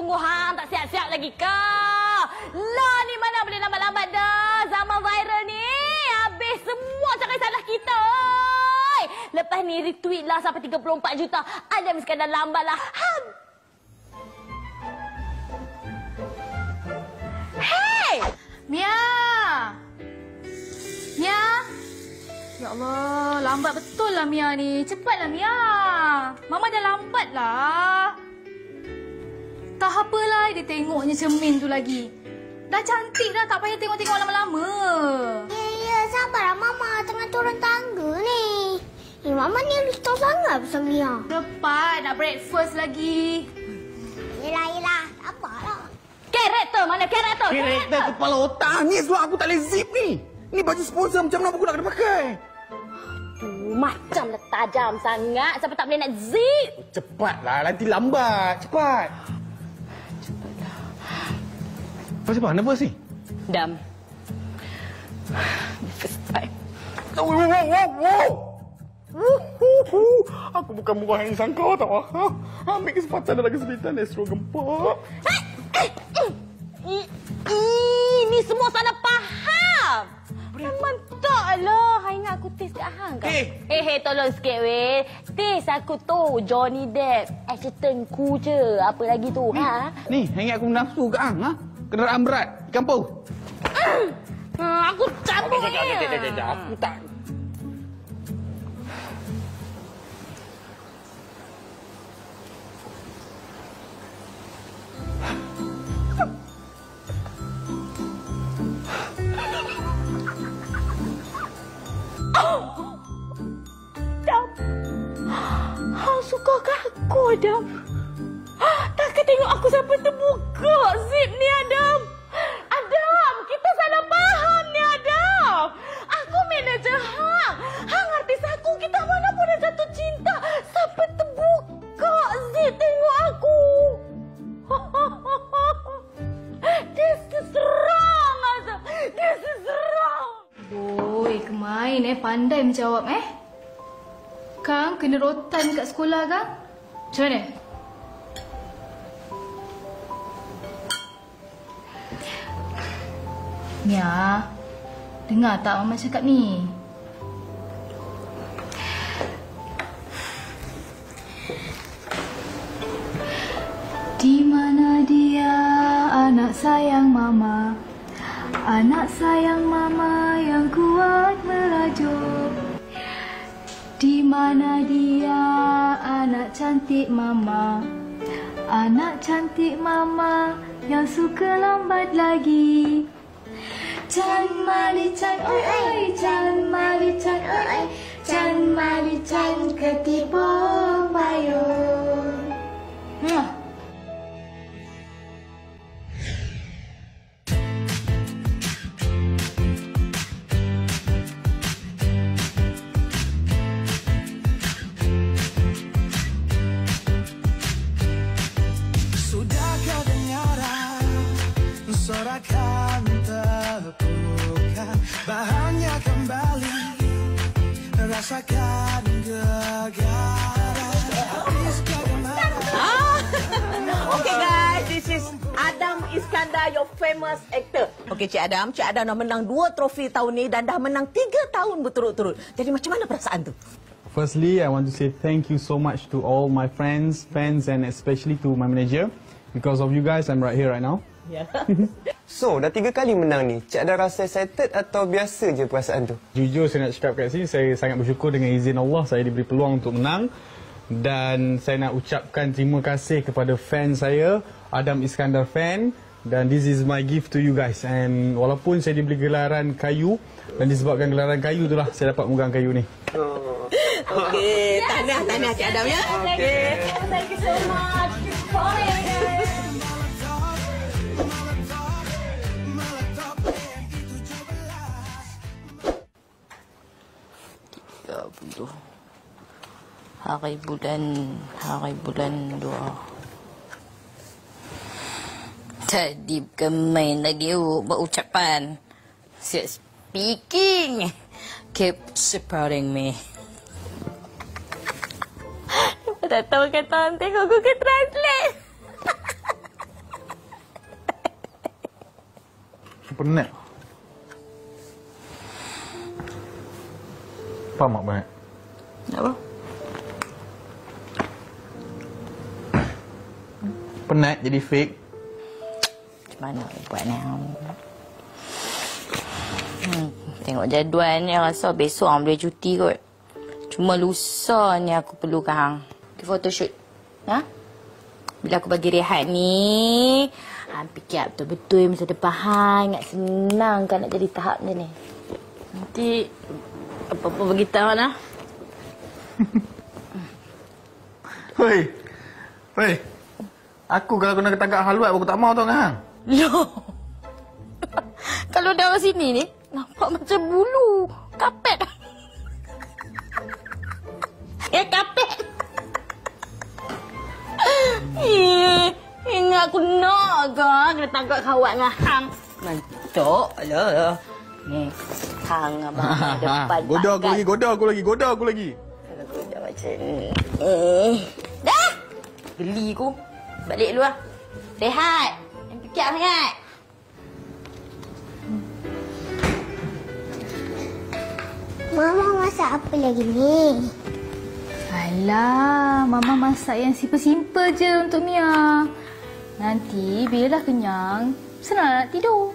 tunggu hang tak siap-siap lagi ke? Lah ni mana boleh lambat-lambat dah. Zaman viral ni habis semua cakap salah kita. Oi. Lepas ni retweet lah sampai 34 juta. Adam Iskandar lambat lah. Hey! Mia! Mia! Ya Allah, lambat betul lah Mia ni. Cepatlah Mia. Mama dah lambat lah. Tak apalah dia tengoknya cermin tu lagi. Dah cantik dah, tak payah tengok-tengok lama-lama. Ya, sabarlah Mama. Tengah turun tangga ni. Mama ni risau sangat pasal Mia. Cepat, nak breakfast lagi. Yelah. Sabarlah. Karakter mana karakter? Karakter kepala otak ni sebab aku tak boleh zip ni. Ni baju sponsor macam mana aku nak kena pakai? Macamlah tajam sangat sampai tak boleh nak zip. Cepatlah, nanti lambat. Cepat. Apa nervous ni? Dam. First time. Wow. Aku bukan buah yang sangka tau. Ambil kesempatan dalam kesempitan Astro gempak. Ini semua salah faham. Memang taklah. Hai nak aku taste kat hang kan? Tolong sikit weh. Taste aku tu Johnny Depp. Tengku je. Apa lagi tu? Ni, ingat aku nafsu kat hang, ha? Kenderaan berat, kampung. Aku cabut ni. Aku tak. Dam. Hang suka ke aku, Adam? Takkan tengok aku sampai terbuka zip ni, Adam. Adam, kita salah faham ni, Adam. Aku manager hang. Hang artis aku. Kita mana boleh jatuh cinta sampai terbuka zip tengok aku. This is wrong, Adam. This is wrong. Oi, kemain pandai menjawab Kang kena rotan kat sekolah Kang? Macam mana? Mia, dengar tak Mama cakap ni? Di mana dia anak sayang Mama? Anak sayang Mama yang kuat merajuk. Di mana dia anak cantik Mama? Anak cantik Mama yang suka lambat lagi. Chan Mali Chan oi, Chan Mali Chan oi, Chan Mali Chan ketipung payung. Sudahkah dengar sorakan tepukan bahannya kembali rasakan gegara. Okay guys, this is Adam Iskandar, your famous actor. Okay Cik Adam dah menang 2 trofi tahun ni dan dah menang 3 tahun berturut-turut. Jadi macam mana perasaan tu? Firstly, I want to say thank you so much to all my friends, fans and especially to my manager. Because of you guys, I'm right here right now. Yeah. So, dah 3 kali menang ni. Cik Adam rasa excited atau biasa je perasaan tu? Jujur saya nak cakap kat sini, saya sangat bersyukur dengan izin Allah saya diberi peluang untuk menang. Dan saya nak ucapkan terima kasih kepada fan saya, Adam Iskandar fan. Dan this is my gift to you guys. And walaupun saya diberi gelaran kayu, dan disebabkan gelaran kayu itulah saya dapat megang kayu ni. Okey, tahniah Cik Adam ya. Okey. Thank you so much. Hari bulan 2. Tadi bukan main lagi buat ucapan. Speaking. Keep supporting me. Tak tahu kata tengok Google Translate. Penat. Faham tak banyak? Apa? Penat jadi fake. Macam mana aku buat ni? Tengok jadual ni rasa besok orang boleh cuti kot. Cuma lusa ni aku perlukan hang. Pergi photoshoot. Ha? Bila aku bagi rehat ni, hang fikir betul-betul masa depan hang. Ingat senang kan nak jadi tahap macam ni. Nanti apa-apa beritahu lah. Hei. Hei. Aku kalau kena ketangkap haluat aku tak mau tau kan hang. Loh. Kalau darah sini ni, nampak macam bulu. Kapet. Kapet. Ingat aku nak ke kena tangkap kawat dengan hang. Mantuk lah. Ni, hang abang depan. Goda aku lagi. Goda macam ni. Dah! Geli aku. Balik dulu lah. Rehat. Yang fikir sangat. Mama masak apa lagi ni? Alah, Mama masak yang simple-simple je untuk Mia. Nanti bila dah kenyang, senang nak tidur.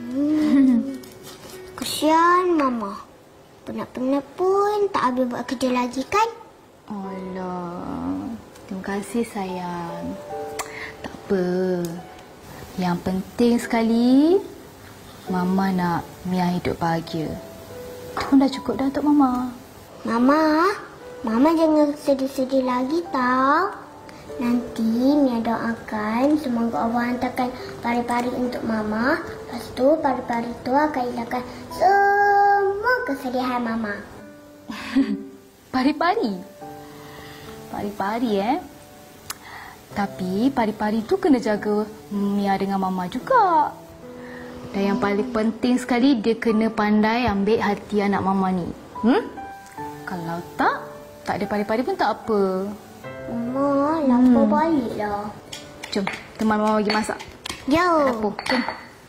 Kesian Mama. Penat-penat pun tak habis buat kerja lagi kan? Alah, terima kasih sayang. Tak apa. Yang penting sekali, Mama nak Mia hidup bahagia. Itu pun dah cukup dah untuk Mama. Mama jangan sedih-sedih lagi tau. Nanti Mia doakan semoga Allah hantarkan pari-pari untuk Mama. Lepas tu pari-pari tu akan hilangkan semua kesedihan Mama. Pari-pari? Pari-pari Tapi pari-pari tu kena jaga Mia dengan Mama juga. Dan yang paling penting sekali, dia kena pandai ambil hati anak Mama ni. Kalau tak ada pari-pari pun tak apa. Mama, lapar baliklah. Jom, teman Mama pergi masak. Jom. Dapur, jom.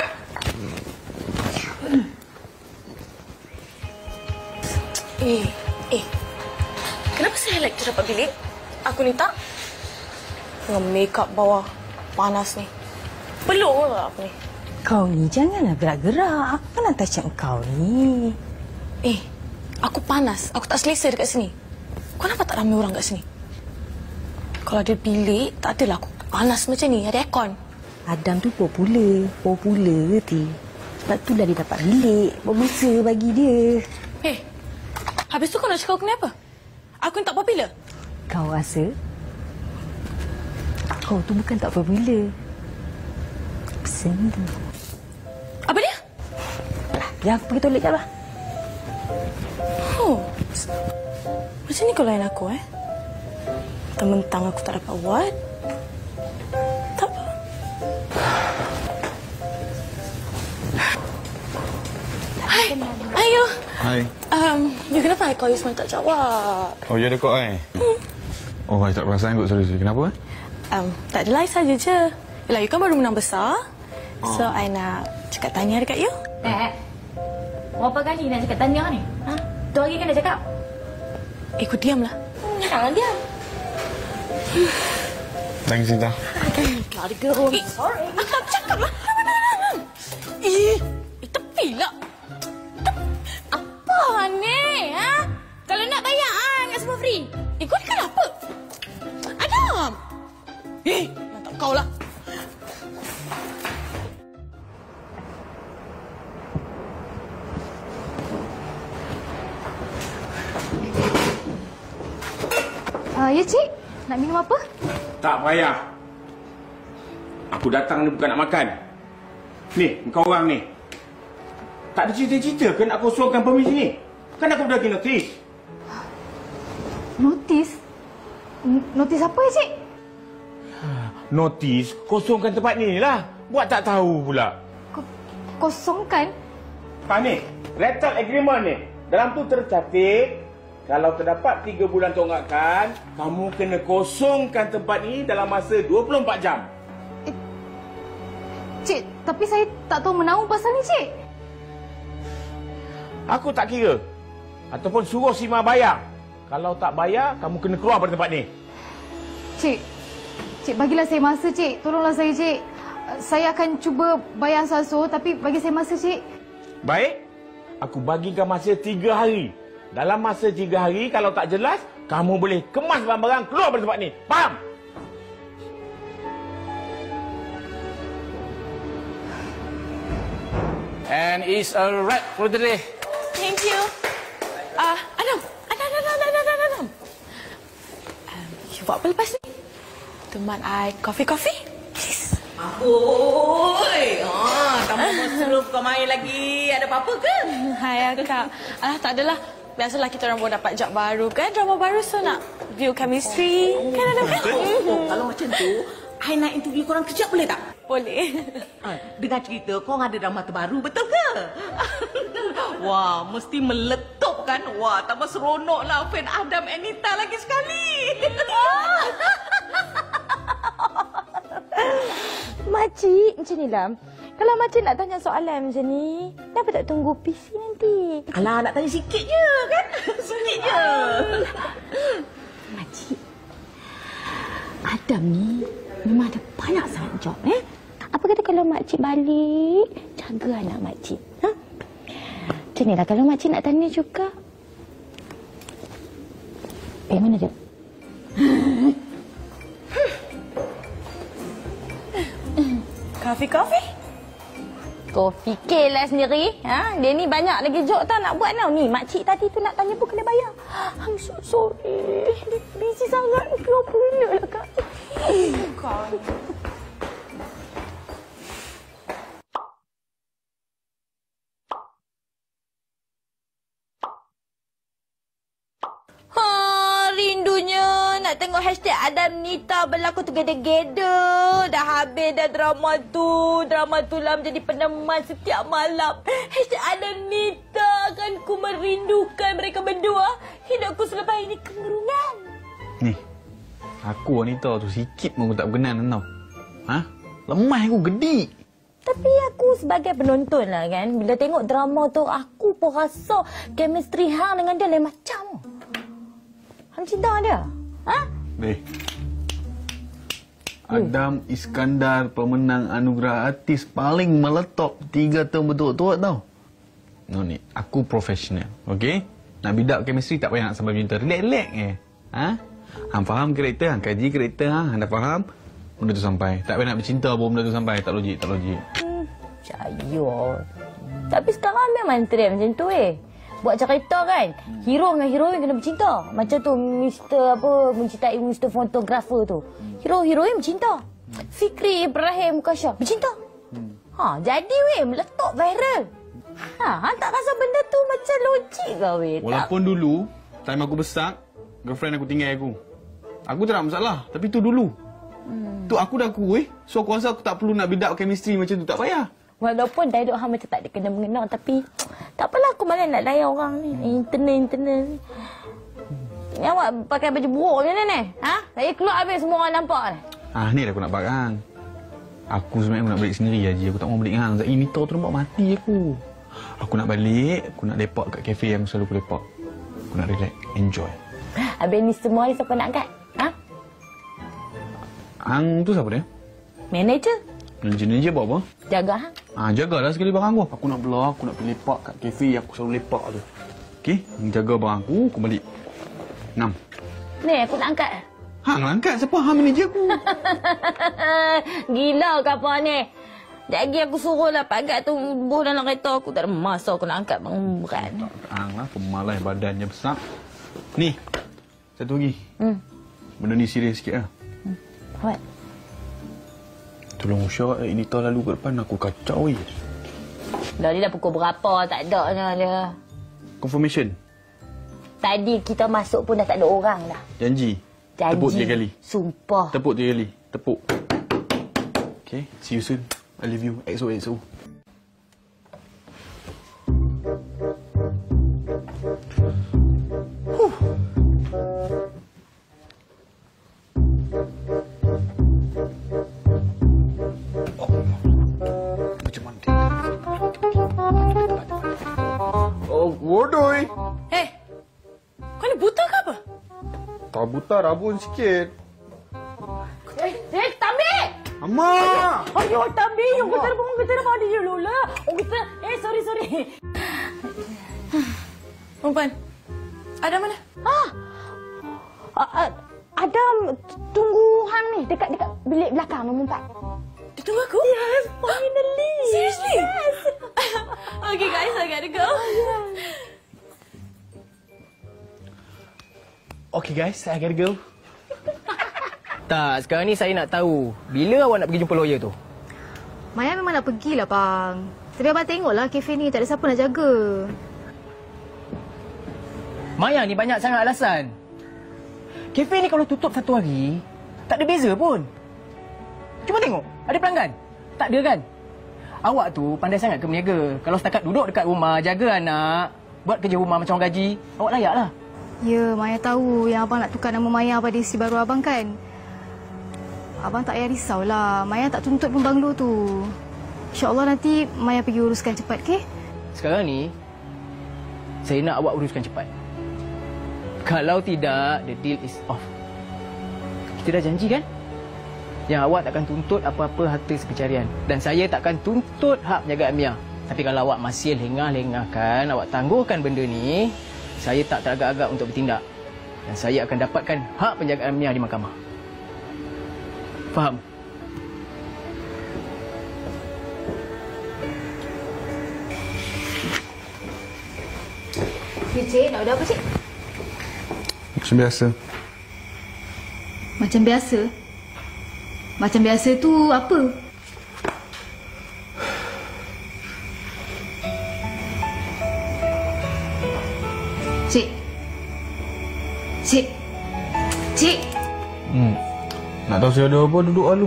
Kenapa saya like tu dapat bilik? Aku ni tak? Dengan make up bawah panas ni. Peluk ke apa ni? Kau ni janganlah gerak-gerak. Apa nak touch up kau ni? Aku panas. Aku tak selesa dekat sini. Kau nampak tak ramai orang kat sini? Kalau ada bilik, tak adalah aku panas macam ni. Ada aircon. Adam tu popular reti. Sebab itulah dia dapat bilik. Bermasa bagi dia. Habis tu kau nak cakap aku ni apa? Aku ni tak popular? Kau rasa? Kau tu bukan tak popular. Pesan tu. Apa dia? Biar aku pergi toilet jap lah. Macam ni kau layan aku Mentang-mentang aku tak dapat buat. Tak apa. Hai. Ayo. Hai. You kenapa I call you semalam tak jawab? Oh, ya ada kau Oh, I tak perasan kot. Sorry. Kenapa? Tak adalah, saja je. Yelah, you kan baru menang besar. So, I nak cakap tanya dekat you. Berapa kali nak cakap tanya ni? Tu lagi kan dah cakap. Kau diamlah. Jangan diam. Thanks, Sita. Bloody girl. Sorry. Aku tak cakap lah. Tepilah. Apa ni? Kalau nak bayar, ingat semua free. Kau ni kenapa? Adam. Nak kau lah. Ya, Cik. Nak minum apa? Tak payah. Aku datang ni bukan nak makan. Ni, kau orang ni. Tak ada cerita-cerita ke nak kosongkan permis ni? Kan aku dah bagi notis. Notis? Notis apa, Cik? Notis kosongkan tempat ni lah. Buat tak tahu pula. Kosongkan? Ni, rental agreement ni. Dalam tu tercatat, kalau terdapat 3 bulan tonggakan, kamu kena kosongkan tempat ini dalam masa 24 jam. Cik, tapi saya tak tahu menaung pasal ni, Cik. Aku tak kira. Ataupun suruh si Ma bayar. Kalau tak bayar, kamu kena keluar dari tempat ni. Cik, bagilah saya masa, Cik. Tolonglah saya, Cik. Saya akan cuba bayar Saso, tapi bagi saya masa, Cik. Baik. Aku bagikan masa 3 hari. Dalam masa 3 hari, kalau tak jelas, kamu boleh kemas barang-barang keluar dari tempat ni. Faham? And it's a wrap for the day. Thank you. Adam. You buat apa lepas ni? Teman I coffee? Please. Oi, tambah muslim kau main lagi. Ada apa-apa ke? Hai Kak. Tak adalah. Biasalah kita orang baru dapat job baru kan. Drama baru so nak view chemistry. Kan ada kan? Kalau macam tu, I nak interview korang kejap boleh tak? Boleh. Dengar cerita korang ada drama terbaru, betul ke? Wah, mesti meletup kan? Wah, tambah seronok lah fan Adam Anita lagi sekali. Makcik, macam ni lah. Kalau makcik nak tanya soalan macam ni, kenapa tak tunggu PC nanti? Alah, nak tanya sikit je kan? Sikit je. Makcik, Adam ni memang ada banyak sangat job, Apa kata kalau makcik balik, jaga anak makcik, Macam ni lah, kalau makcik nak tanya juga. Mana dia? Coffee? Kau fikirlah sendiri. Dia ni banyak lagi job tau nak buat tau. Ni makcik tadi tu nak tanya pun kena bayar. I'm so sorry. Dia busy sangat. 20 minit lah Kak. Bukan. Rindunya nak tengok hashtag Adam Nita berlaku together. Dah habis dah drama tu. Drama tu lah menjadi peneman setiap malam. Hashtag Adam Nita kan ku merindukan mereka berdua. Hidupku selepas ini kemurungan. Ni, aku wanita tu sikit pun aku tak berkenan tau. Lemah aku gedik. Tapi aku sebagai penonton lah kan, bila tengok drama tu aku pun rasa chemistry hang dengan dia lain macam. Hang cinta dia? Adam Iskandar, pemenang anugerah artis paling meletop 3 tahun betul-betul tau. No ni, aku profesional, okey? Nak bidak chemistry tak payah nak sampai macam tu. Relax-relax Hang faham karakter, hang kaji karakter, hang dah faham, benda tu sampai. Tak payah nak bercinta pun benda tu sampai. Tak logik. Percaya. Tapi sekarang memang trend macam tu Buat cerita kan, hero dengan heroin kena bercinta. Macam tu mencintai Mr. Fotografer tu. Hero-heroin bercinta. Fikri Ibrahim Kasha bercinta. Jadi meletup viral. Hang tak rasa benda tu macam logik ke Walaupun dulu, time aku besar, girlfriend aku tinggal aku. Aku tak ada masalah, tapi tu dulu. Tu aku dah aku so aku rasa aku tak perlu nak bidak chemistry macam tu, tak payah. Walaupun dialog hang macam tak ada kena mengena, tapi tak apalah, aku malas nak layan orang ni. Internal ni. Ni awak pakai baju buruk macam ni? Saya keluar habis semua orang nampak ni. Ni dah aku nak barang. Aku sebenarnya aku nak balik sendiri Haji. Aku tak mau balik hang. Zai Nita tu nampak mati aku. Aku nak balik, aku nak lepak kat kafe yang selalu aku lepak. Aku nak relax, enjoy. Habis ni semua ni siapa nak angkat? Hang tu siapa dia? Manager. Manager buat apa? Jaga hang. Jagalah sekali barang aku. Aku nak belah, aku nak pergi lepak kat kafe yang aku selalu lepak tu. Okey, jaga barang aku balik. 6. Ni aku nak angkat. Hang angkat siapa? Hang manager aku. Gila ke apa ni? Lagi aku suruh lah pagat tu buh dalam kereta. Aku tak ada masa aku nak angkat bang berat. Hang lah pemalas badannya besar. Ni. Satu lagi. Benda ni serius sikit lah. What? Tolong usah ini tahu lalu ke depan aku kacau Dah dia dah pukul berapa tak ada dia. Confirmation. Tadi kita masuk pun dah tak ada orang dah. Janji. Tepuk 3 kali. Sumpah. Tepuk 3 kali. Tepuk. Okay, see you soon. I love you. XOXO. Buta rabun sikit. Tambi! Amma! Ayo, Tambi. Yung kita dah dia Lola. Oh, kita... sorry. Perempuan, Adam mana? Adam tunggu Han ni dekat bilik belakang nombor 4. Dia tunggu aku? Yes, finally. Seriously? Yes. Okay guys, I gotta go. Okay guys, I gotta go. Tak, sekarang ni saya nak tahu bila awak nak pergi jumpa lawyer tu? Maya memang nak pergilah, bang. Tapi abang tengoklah kafe ni tak ada siapa nak jaga. Maya ni banyak sangat alasan. Kafe ni kalau tutup satu hari, tak ada beza pun. Cuba tengok, ada pelanggan? Tak ada kan? Awak tu pandai sangat ke berniaga. Kalau setakat duduk dekat rumah, jaga anak, buat kerja rumah macam orang gaji, awak layak lah. Ya, Maya tahu yang abang nak tukar nama Maya pada isteri baru abang kan? Abang tak payah risaulah. Maya tak tuntut pun banglo tu. InsyaAllah nanti Maya pergi uruskan cepat, okey? Sekarang ni, saya nak awak uruskan cepat. Kalau tidak, the deal is off. Kita dah janji kan? Yang awak takkan tuntut apa-apa harta sepencarian. Dan saya takkan tuntut hak penjagaan Mia. Tapi kalau awak masih lengah-lengahkan, awak tangguhkan benda ni, saya tak teragak-agak untuk bertindak. Dan saya akan dapatkan hak penjagaan Mia di mahkamah. Faham? Cik, nak order apa, Cik? Macam biasa. Macam biasa? Macam biasa tu apa? Cik. Cik. Cik. Nak tahu saya ada apa, duduk lalu.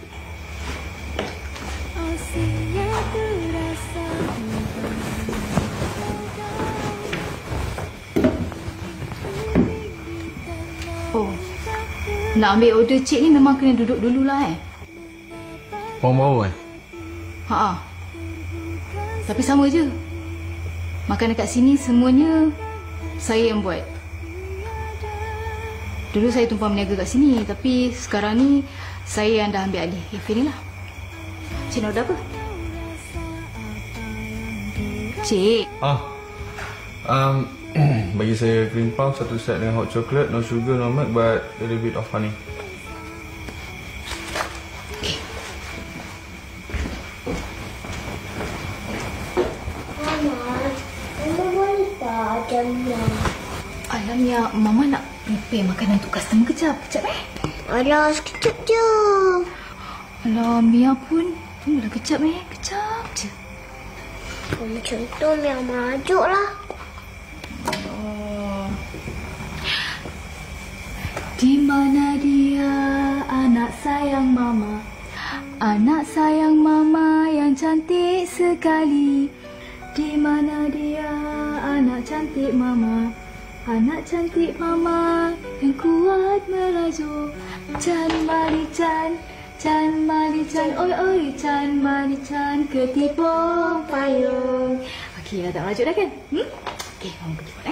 Oh. Nak ambil order cik ni memang kena duduk dululah Orang baru Ha. Tapi sama je. Makan dekat sini semuanya saya yang buat. Dulu saya tumpang berniaga kat sini, tapi sekarang ni saya yang dah ambil alih kafe ni lah. Cik nak order apa? Cik. Bagi saya cream puff, satu set dengan hot chocolate, no sugar, no milk, but a little bit of honey. Alamnya, Mama nak prepare makanan untuk customer kejap. Kejap Alah, sekejap je. Alah, Mia pun. Tunggulah kejap Kejap je. Macam tu Mia merajuk lah. Di mana dia, anak sayang Mama? Anak sayang Mama yang cantik sekali. Di mana dia, anak cantik Mama? Anak cantik Mama yang kuat melaju. Chan Mari Chan, Chan Mari Chan, oi oi Chan Mari Chan, ketipung payung. Okey, dah tak melaju dah kan? Okey, Mama pergi buat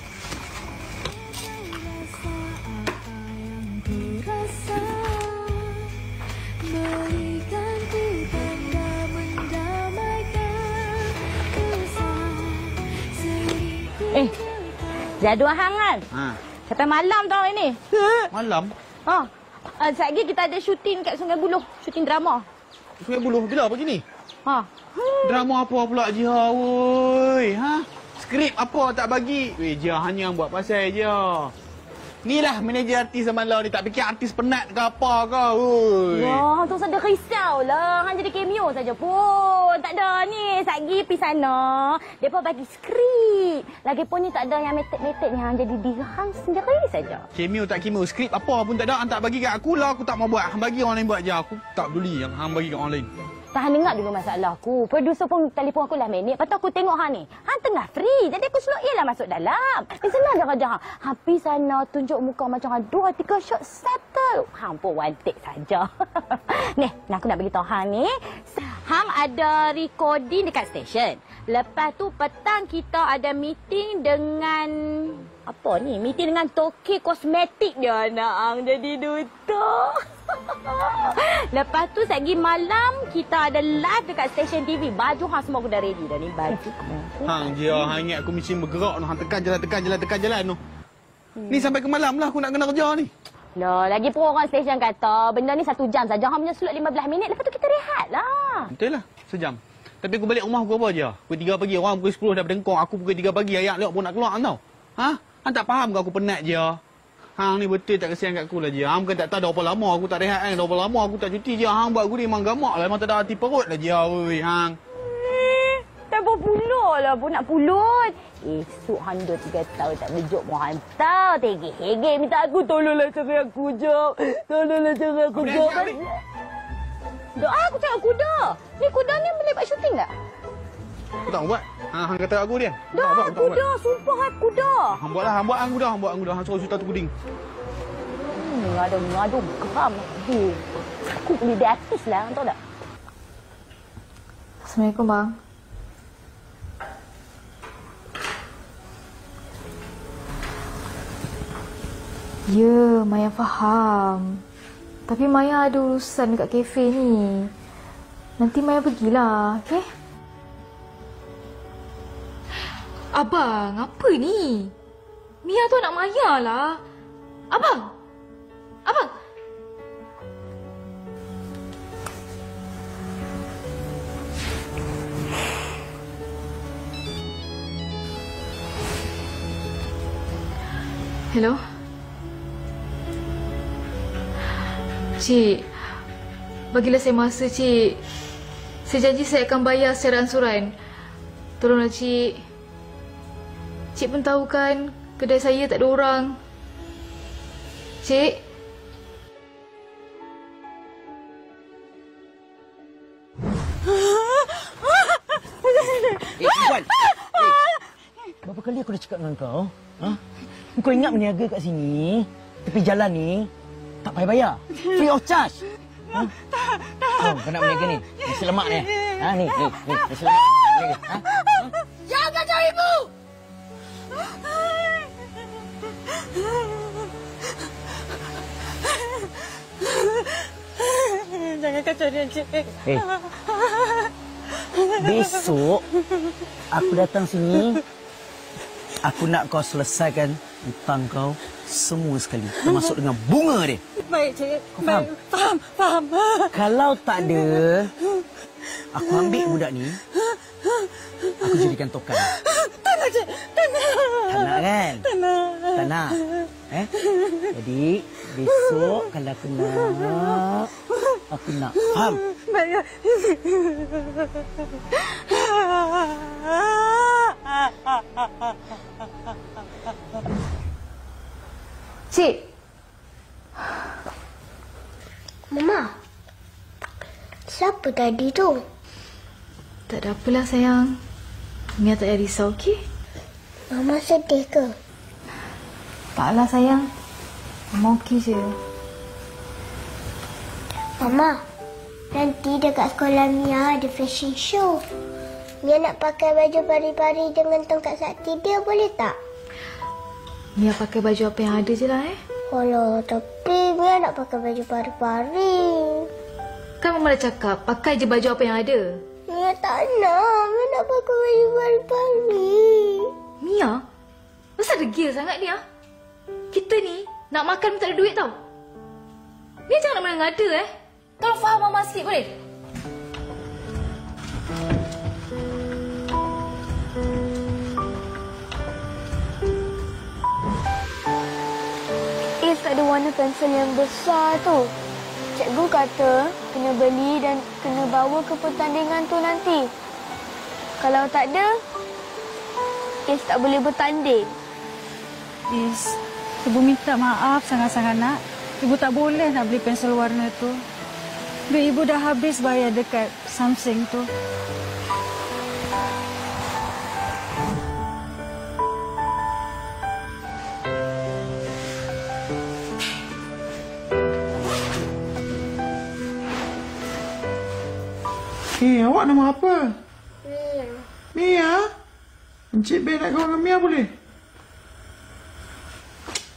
Jadual hang kan? Sampai malam tau ini. Malam? Sekejap lagi kita ada syuting kat Sungai Buloh. Syuting drama. Sungai Buloh bila pagi ni? Drama apa pula Jiha, woi? Skrip apa tak bagi? Weh, Jiha hanya buat pasal je. Ni lah manager artis zaman lalu ni. Tak fikir artis penat ke apa ke, woi. Wah, tu sedar risau lah. Han jadi cameo saja pun. Tak ada ni. Sagi pergi sana. Mereka bagi skrip. Lagipun ni tak ada yang metek-metek ni. Han jadi diri Han sendiri saja. Cameo tak cameo. Skrip apa pun tak ada. Han tak bagi kat aku lah. Aku tak mau buat. Han bagi orang lain buat je. Aku tak peduli yang Han bagi kat orang lain. Tahan dengar dulu masalah aku. Producer pun telefon aku lah minit. Lepas tu aku tengok Han ni. Han tengah free. Jadi aku slow lah masuk dalam. Di sana dia kerja Han. Han pergi sana tunjuk muka macam 2-3 shot settle. Han pun one take saja. Ni, aku nak beritahu Han ni. Han ada recording dekat stesen. Lepas tu petang kita ada meeting dengan Apa ni? Meeting dengan Toki Kosmetik dia nak Ang jadi duta. Lepas tu lagi malam kita ada live dekat stesen TV. Baju hang semua aku dah ready dah ni baju. Hang je, hang ingat aku mesin bergerak tu. Hang tekan jalan tu. Ni sampai ke malam lah aku nak kena kerja ni. Loh, lagi pun orang stesen kata benda ni 1 jam saja. Hang punya slot 15 minit. Lepas tu kita rehat lah. Betul lah, sejam. Tapi aku balik rumah pukul apa je? Pukul 3 pagi, orang pukul 10 dah berdengkong. Aku pukul 3 pagi, ayak lewat pun nak keluar tau. Ha? Hang tak faham ke aku penat je? Hang ni betul tak kesian kat aku lah je. Hang bukan tak tahu dah berapa lama aku tak rehat kan. Dah berapa lama aku tak cuti je. Hang buat aku ni memang gamak lah. Memang tak ada hati perut lah je. Oi, hang. Tak berpuluh lah pun nak pulut. Esok hang 2-3 tahun tak berjok pun hantar. Hege minta aku tolonglah cari aku jom. Tolonglah cari aku jom. Doa aku cakap kuda. Ni kuda ni boleh buat syuting tak? Aku tak buat. Hang kata aku dia. Dah, kuda. Sumpah kuda. Hang buat lah. Hang buat kuda. Hang suruh juta tu kuding. Ngadu geram aku. Aku boleh jadi artis lah. Hang tahu tak? Assalamualaikum, bang. Ya, Maya faham. Tapi Maya ada urusan dekat kafe ni. Nanti Maya pergilah, okey? Abang, apa ni? Mia tu anak Maya lah. Abang! Hello? Cik, bagilah saya masa, Cik. Saya janji saya akan bayar secara ansuran. Tolonglah, Cik. Cik pun tahu kan, kedai saya tak ada orang. Cik? Perempuan! Berapa kali aku dah cakap dengan kau? Ha? Kau ingat berniaga kat sini, tepi jalan ni, tak payah bayar. Free of charge. Ha? Kau nak berniaga ni? Nasi lemak ni. Ha, ni. Nasi lemak. Ha? Jangan cari ibu! Jangan kacau dia, Cik. Besok, aku datang sini, aku nak kau selesaikan hutang kau semua sekali. Termasuk dengan bunga dia. Baik, Cik. Kau faham? Faham. Kalau tak ada, aku ambil budak ni, aku jadikan tokan. Tak nak, Cik. Tak nak. Tak nak kan? Tak nak. Jadi, besok kalau aku nak. Faham? Baik. Cik! Mama, siapa tadi tu? Tak ada apalah, sayang. Mia tak payah risau, okey? Mama sedih ke? Taklah, sayang. Mama okey je. Mama, nanti dekat sekolah Mia ada fashion show. Mia nak pakai baju pari-pari dengan tongkat sakti dia, boleh tak? Mia pakai baju apa yang ada je lah, Alah, tapi Mia nak pakai baju pari-pari. Kan Mama dah cakap, pakai je baju apa yang ada. Mia tak nak. Mia nak pakai baju pari-pari. Mia? Masa degil sangat ni, Kita ni nak makan pun tak ada duit tau. Mia jangan nak mengada, Tolong faham Mama sikit boleh? Is tak ada warna pensel yang besar tu. Cikgu kata kena beli dan kena bawa ke pertandingan tu nanti. Kalau tak ada, Is tak boleh bertanding. Is, Ibu minta maaf sangat-sangat nak. Ibu tak boleh nak beli pensel warna tu. Duit Ibu dah habis bayar dekat Samsung tu. Awak nama apa? Mia. Mia? Encik Ben nak kawan dengan Mia boleh?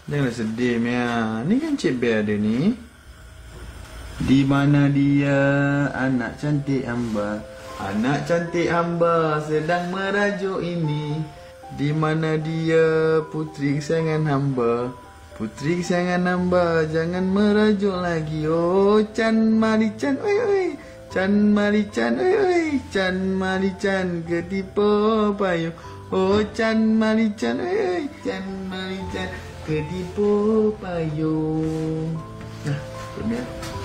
Janganlah sedih, Mia. Ni kan Cik Bear ada ni. Di mana dia, anak cantik hamba? Anak cantik hamba sedang merajuk ini. Di mana dia, putri kesayangan hamba? Putri kesayangan hamba, jangan merajuk lagi. Oh, Chan Mari Chan, oi oi. Chan Mari Chan, oi oi. Chan Mari Chan, ketipu payung. Oh, Chan Mari Chan, oi oi. Chan Mari Chan, ketipu payung. Nah, benar.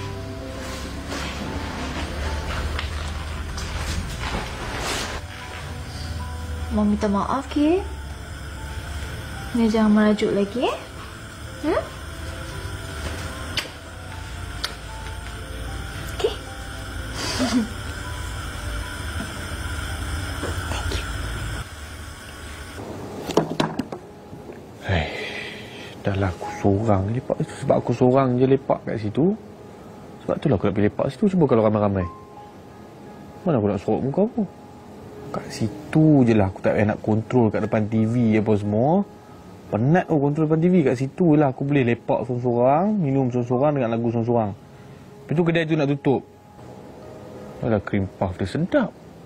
Mau minta maaf ke? Ni jangan merajuk lagi Okay. Dah lah aku seorang lepak situ. Sebab aku seorang je lepak kat situ. Sebab tu lah aku nak pergi lepak situ. Cuba kalau ramai-ramai. Mana aku nak sorok muka aku? Kat situ je lah aku tak payah nak kontrol kat depan TV apa semua. Penat aku kontrol depan TV. Kat situ lah aku boleh lepak seorang-seorang, minum seorang-seorang dengan lagu seorang-seorang. Lepas tu kedai tu nak tutup. Alah, cream puff dia sedap.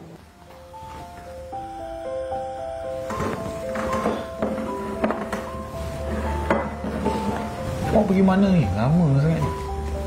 Awak pergi mana ni? Lama sangat ni.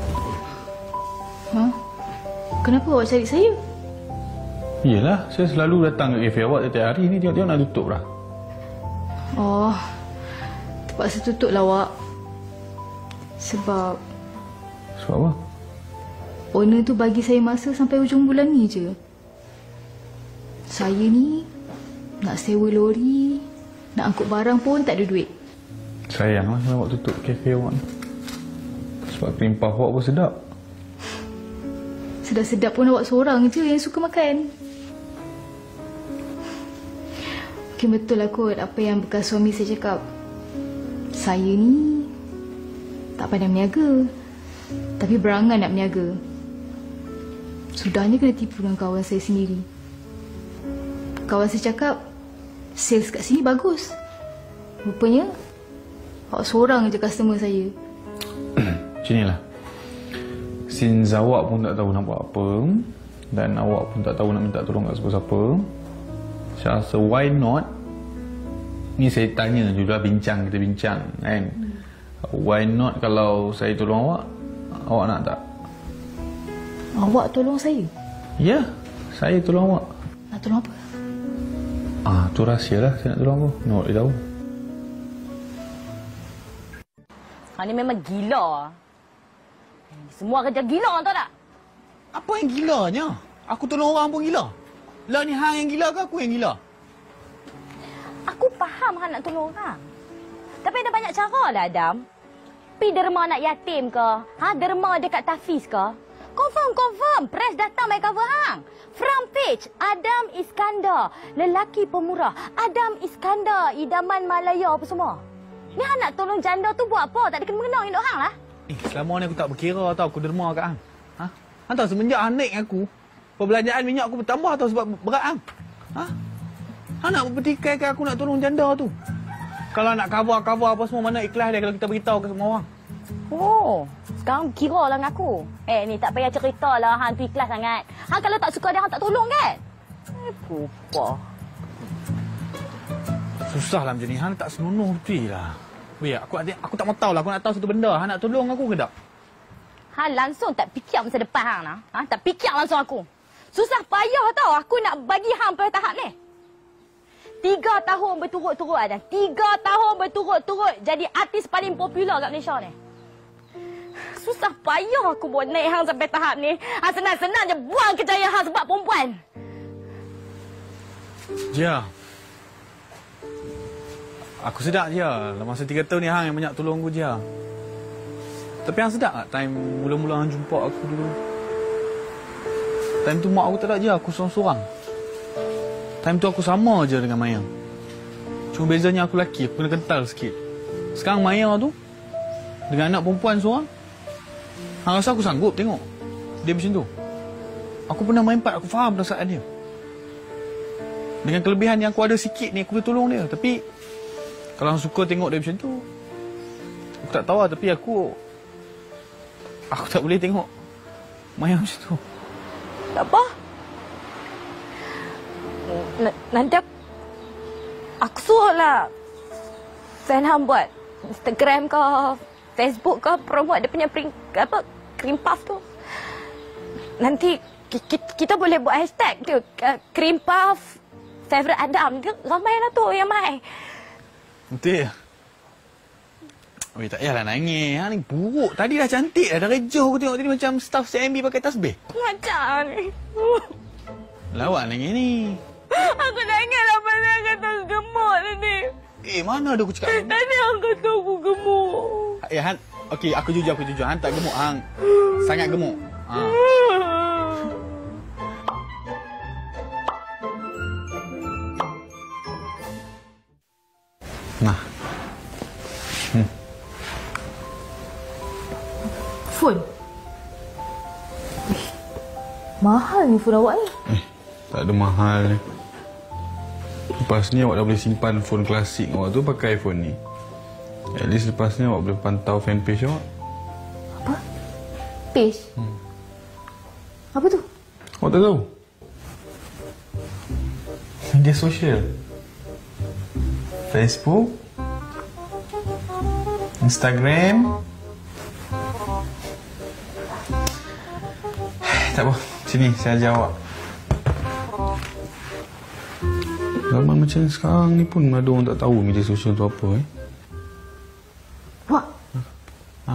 Ha? Kenapa awak cari saya? Yelah, saya selalu datang ke kafe awak setiap hari ni. Tengok-tengok nak tutup dah. Oh, terpaksa tutup lah awak. Sebab apa? owner tu bagi saya masa sampai hujung bulan ni je. Saya ni nak sewa lori, nak angkut barang pun tak ada duit. Sayanglah kalau awak tutup kafe awak ni. Sebab cream puff awak pun sedap. Sedap-sedap pun awak seorang je yang suka makan. Mungkin betul lah kot apa yang bekas suami saya cakap. Saya ni tak pandai berniaga, tapi berangan nak berniaga. Sudahnya kena tipu dengan kawan saya sendiri. Kawan saya cakap sales kat sini bagus. Rupanya awak seorang je customer saya. Macam inilah. Since awak pun tak tahu nak buat apa dan awak pun tak tahu nak minta tolong kat siapa-siapa, saya rasa why not? Ni saya tanya juga, bincang, kita bincang kan. Why not kalau saya tolong awak? Awak nak tak? Awak tolong saya? Ya, saya tolong awak. Nak tolong apa? Tu rahsia lah saya nak tolong apa. Nak dia tahu. Ni memang gila. Semua kerja gila, tahu tak? Apa yang gilanya? Aku tolong orang pun gila. Lah ni hang yang gila ke aku yang gila? Aku faham hang nak tolong orang. Tapi ada banyak cara lah, Adam. Pergi derma anak yatim ke? Derma dekat Tafiz ke? Confirm. Press datang main cover hang. Front page, Adam Iskandar. Lelaki pemurah. Adam Iskandar, idaman Malaya apa semua. Ni hang nak tolong janda tu buat apa? Tak ada kena-mengena hidup hang lah. Selama ni aku tak berkira tau aku derma kat hang. Hang tahu semenjak hang naik aku, perbelanjaan minyak aku bertambah tau sebab berat hang. Hang nak bertikai ke aku nak tolong janda tu? Kalau nak cover apa semua, mana ikhlas dia kalau kita beritahu ke semua orang? Oh, sekarang kira lah dengan aku. Ni tak payah cerita lah hang tu ikhlas sangat. Hang kalau tak suka dia, hang tak tolong kan? Pupa. Susah lah macam ni. Hang tak senonoh betul lah. Aku tak mau tahu lah. Aku nak tahu satu benda. Hang nak tolong aku ke tak? Hang langsung tak fikir masa depan hang lah. Tak fikir langsung aku. Susah payah tau aku nak bagi hang pada tahap ni. 3 tahun berturut-turut Adam. 3 tahun berturut-turut jadi artis paling popular kat Malaysia ni. Susah payah aku buat naik hang sampai tahap ni. Hang senang-senang je buang kejayaan hang sebab perempuan. Jia. Aku sedap Jia. Masa 3 tahun ni hang yang banyak tolong aku Jia. Tapi hang sedap tak time mula-mula hang jumpa aku dulu? Time tu mak aku tak ada Jia. Aku seorang-seorang. Time tu aku sama je dengan Maya. Cuma bezanya aku lelaki, aku kena kental sikit. Sekarang Maya tu, dengan anak perempuan seorang, hang rasa aku sanggup tengok dia macam tu. Aku pernah main part, aku faham perasaan dia. Dengan kelebihan yang aku ada sikit ni, aku boleh tolong dia. Tapi, kalau hang suka tengok dia macam tu, Aku tak tahu lah, tapi aku tak boleh tengok Maya macam tu. Tak apa. Nanti aku suruh lah fan Ham buat Instagram ke Facebook ke promote dia punya cream puff tu. Nanti kita boleh buat hashtag tu, cream puff favorite Adam. Ramai lah tu yang mai. Betul ya? Oi, tak payahlah nangis. Ha, ni buruk. Tadi dah cantik dah. Dah rejoh aku tengok tadi macam staff CMB pakai tasbih. Macam ni. Lawak nangis ni. Aku nangis lah pasal aku kata gemuk tadi. Mana ada aku cakap gemuk? Tadi aku kata aku gemuk. Han, okey, aku jujur. Han tak gemuk, Han. Sangat gemuk. Ha. Nah. Phone? Mahal ni phone awak ni. Tak ada mahal ni. Lepas ni awak dah boleh simpan phone klasik awak tu pakai iPhone ni. At least lepas ni awak boleh pantau fanpage awak. Apa? Page? Apa tu? Awak tak tahu? Media sosial. Facebook, Instagram. Tak apa, sini saya ajar awak. Zaman macam sekarang ni pun ada orang tak tahu media sosial tu apa Wah. Ha.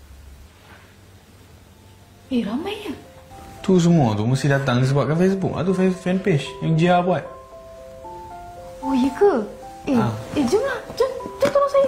Ramai ya? Tu semua tu mesti datang disebabkan Facebook. Tu fanpage yang Jia buat. Oh, ya ke? Jomlah. Jom tolong saya.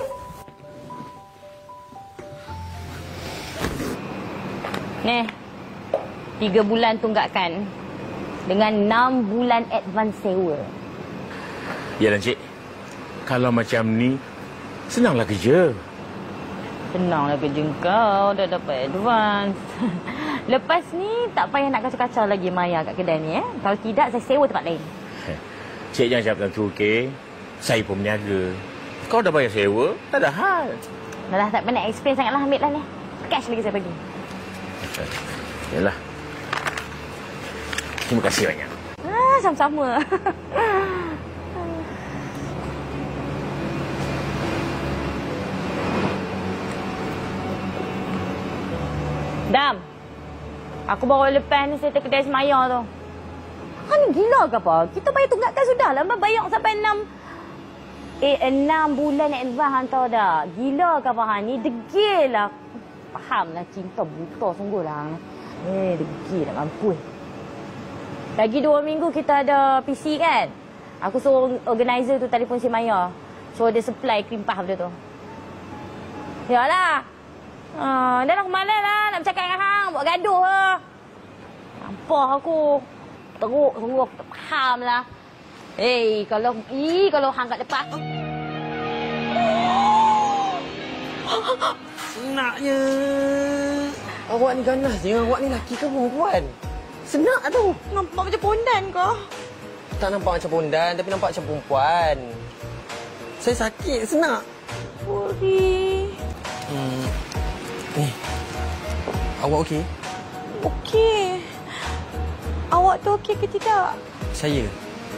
Ni, 3 bulan tunggakan dengan 6 bulan advance sewa. Ya dan cik, kalau macam ni, senanglah kerja. Senanglah kerja kau, dah dapat advance. Lepas ni, tak payah nak kacau-kacau lagi Maya kat kedai ni. Kalau tidak, saya sewa tempat lain. Cik jangan cakap macam tu, okey? Saya pun berniaga. Kau dah bayar sewa, tak ada hal. Dah tak pernah experience sangatlah, ambil lah ni. Cash lagi saya bagi. Yalah. Terima kasih banyak. Sama-sama. Dam, aku baru lepas ni settle kedai semaya tu. Ni gila ke apa? Kita bayar tunggakan sudah lah. Bayar sampai 6 bulan advance hantar dah. Gila ke apa? Ni degil lah. Faham lah, cinta buta sungguh lah. Degil tak mampu. Lagi 2 minggu kita ada PC kan? Aku suruh organizer tu telefon si Maya. So dia supply cream puff dia tu. Yalah. Dah lah kemalas lah nak bercakap dengan hang. Buat gaduh lah. Nampak aku. Teruk sungguh aku tak faham lah. Kalau hang kat depan. Senaknya. Awak ni ganas je. Awak ni lelaki ke perempuan? Senak tu. Nampak macam pondan kau. Tak nampak macam pondan, tapi nampak macam perempuan. Saya sakit, senak. Sorry. Ni. Awak okey? Okey. Awak tu okey ke tidak? Saya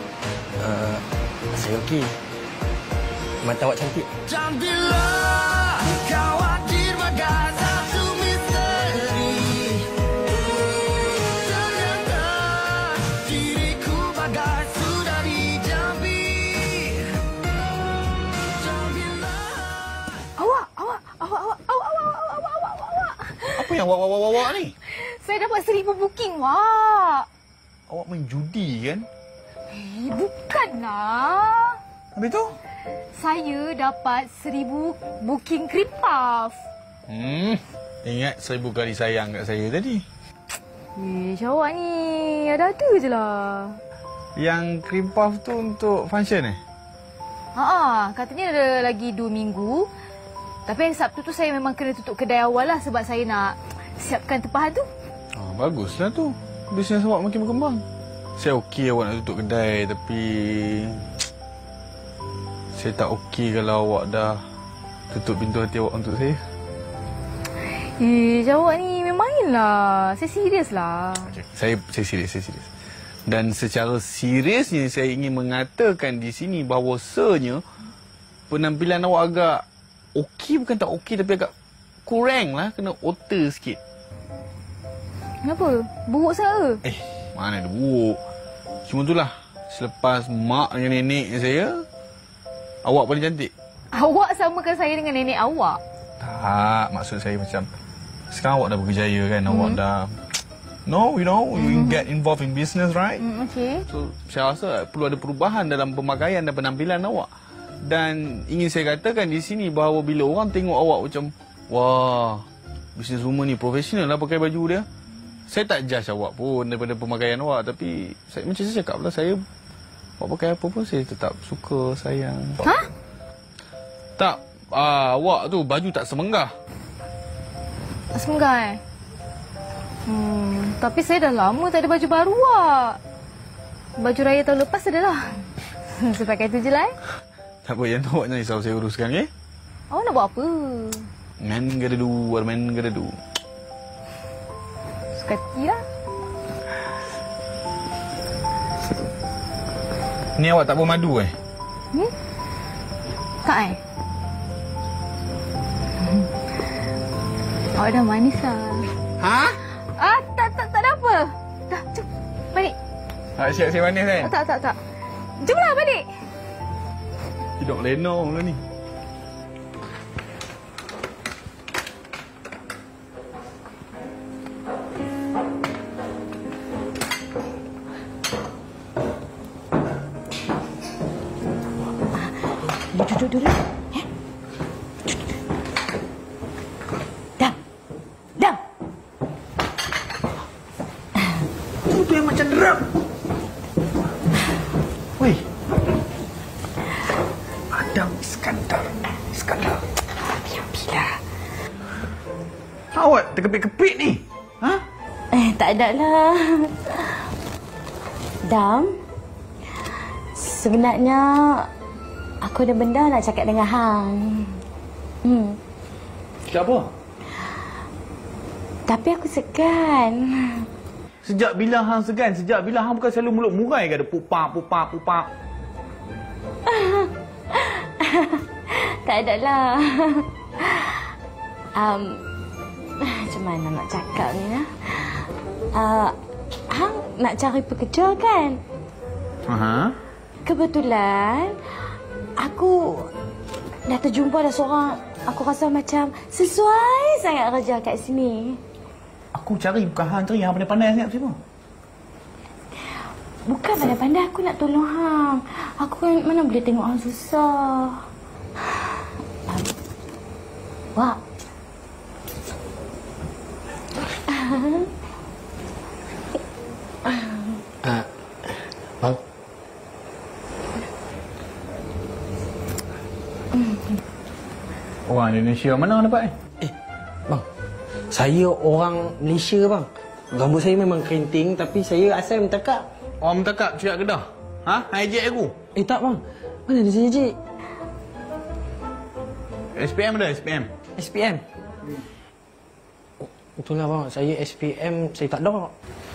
okey. Mata awak cantik. Dan bila khawatir bagai satu misteri, ternyata diriku bagai sudah dijambi. Dan bila Awak. Apa yang awak ni? Saya dapat 1000 booking, Wak. Awak main judi kan? Bukanlah. Habis tu? Saya dapat 1000 booking cream puff. Ingat 1000 kali sayang kat saya tadi. Awak ni ada-ada je lah. Yang cream puff tu untuk function Katanya ada lagi 2 minggu. Tapi yang Sabtu tu saya memang kena tutup kedai awal lah sebab saya nak siapkan tempahan tu. Baguslah tu. Bisnes awak makin berkembang. Saya okey awak nak tutup kedai tapi saya tak okey kalau awak dah tutup pintu hati awak untuk saya. Jawab ni main lah. Saya serius lah. Okay. Saya serius. Dan secara seriusnya saya ingin mengatakan di sini bahawasanya penampilan awak agak okey, bukan tak okey tapi agak kurang lah. Kena otter sikit. Kenapa? Buruk saya? Mana ada buruk. Cuma itulah, selepas mak dengan nenek saya, awak paling cantik. Awak samakan saya dengan nenek awak? Tak, maksud saya macam sekarang awak dah berjaya kan, awak dah you get involved in business, right? Okay. So, saya rasa perlu ada perubahan dalam pemakaian dan penampilan awak. Dan ingin saya katakan di sini bahawa bila orang tengok awak macam, wah, businesswoman ni profesional lah pakai baju dia. Saya tak judge awak pun daripada pemakaian awak, tapi macam saya cakap lah, saya awak pakai apa pun saya tetap suka, sayang. Hah? Tak, awak tu baju tak semenggah. Tak semenggah tapi saya dah lama tak ada baju baru awak. Baju raya tahun lepas ada lah. Saya pakai tu je lah Tak apa, yang tu awak jangan risau, saya uruskan, okay? Awak nak buat apa? Man gotta do. Suka hati lah. Ni awak tak bawa madu Tak awak dah manis lah. Ha? Tak ada apa. Dah, jom. Balik. Siap-siap manis kan? Tak. Jomlah balik. Hidup lenong lah ni. Duduk. Dam. Tu yang macam drum. Weh. Adam Iskandar. Biar. Awak terkepit-kepit ni. Ha? Tak ada lah. Dam, sebenarnya aku ada benda nak cakap dengan hang. Cakap apa? Tapi aku segan. Sejak bila hang segan? Sejak bila hang bukan selalu mulut murai ke ada pupak. Tak ada lah. Macam mana nak cakap ni lah. Hang nak cari pekerja kan? Kebetulan aku dah terjumpa dah seorang. Aku rasa macam sesuai sangat kerja kat sini. Aku cari bukan hang cari, hang pandai-pandai sangat siapa? Bukan pandai-pandai aku nak tolong hang. Aku kan mana boleh tengok hang susah. Wak. Bang. Orang Indonesia mana dapat Bang. Saya orang Malaysia bang. Rambut saya memang kerinting tapi saya asal mentakap. Orang mentakap cuyak Kedah? Ha? Hijack aku? Tak bang. Mana ada saya hijack? SPM ada SPM? SPM? Itulah bang. Saya SPM saya tak ada.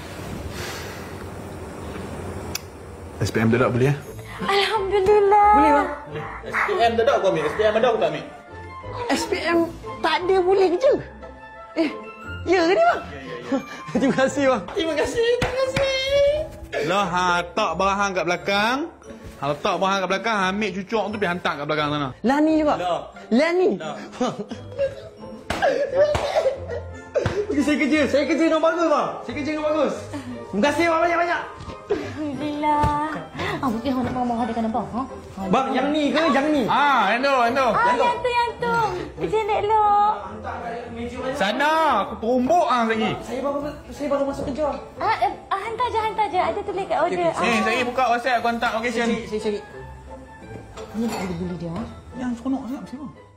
SPM tak ada boleh ya? Alhamdulillah. Boleh bang. SPM tak ada aku ambil. SPM ada aku tak ambil. SPM tak ada boleh kerja. Ya ke ni bang? Terima kasih bang. Terima kasih. Lah, letak barang hang kat belakang. Letak barang kat belakang, ambil cucuk tu pergi hantar kat belakang sana. Lah ni juga. Lah ni. Saya kerja yang bagus bang. Saya kerja yang bagus. Terima kasih bang banyak-banyak. Alhamdulillah. Mungkin hang nak marah dengan abang. Bang, yang ni ke yang ni? Yang tu. Yang tu. Macam nak elok. Sana, aku terumbuk hang lagi. Saya baru masuk kerja. Hantar je. Ada tulis kat order. Saya buka WhatsApp, aku hantar location. Saya cari. Ni nak ada beli dia. Yang seronok siapa?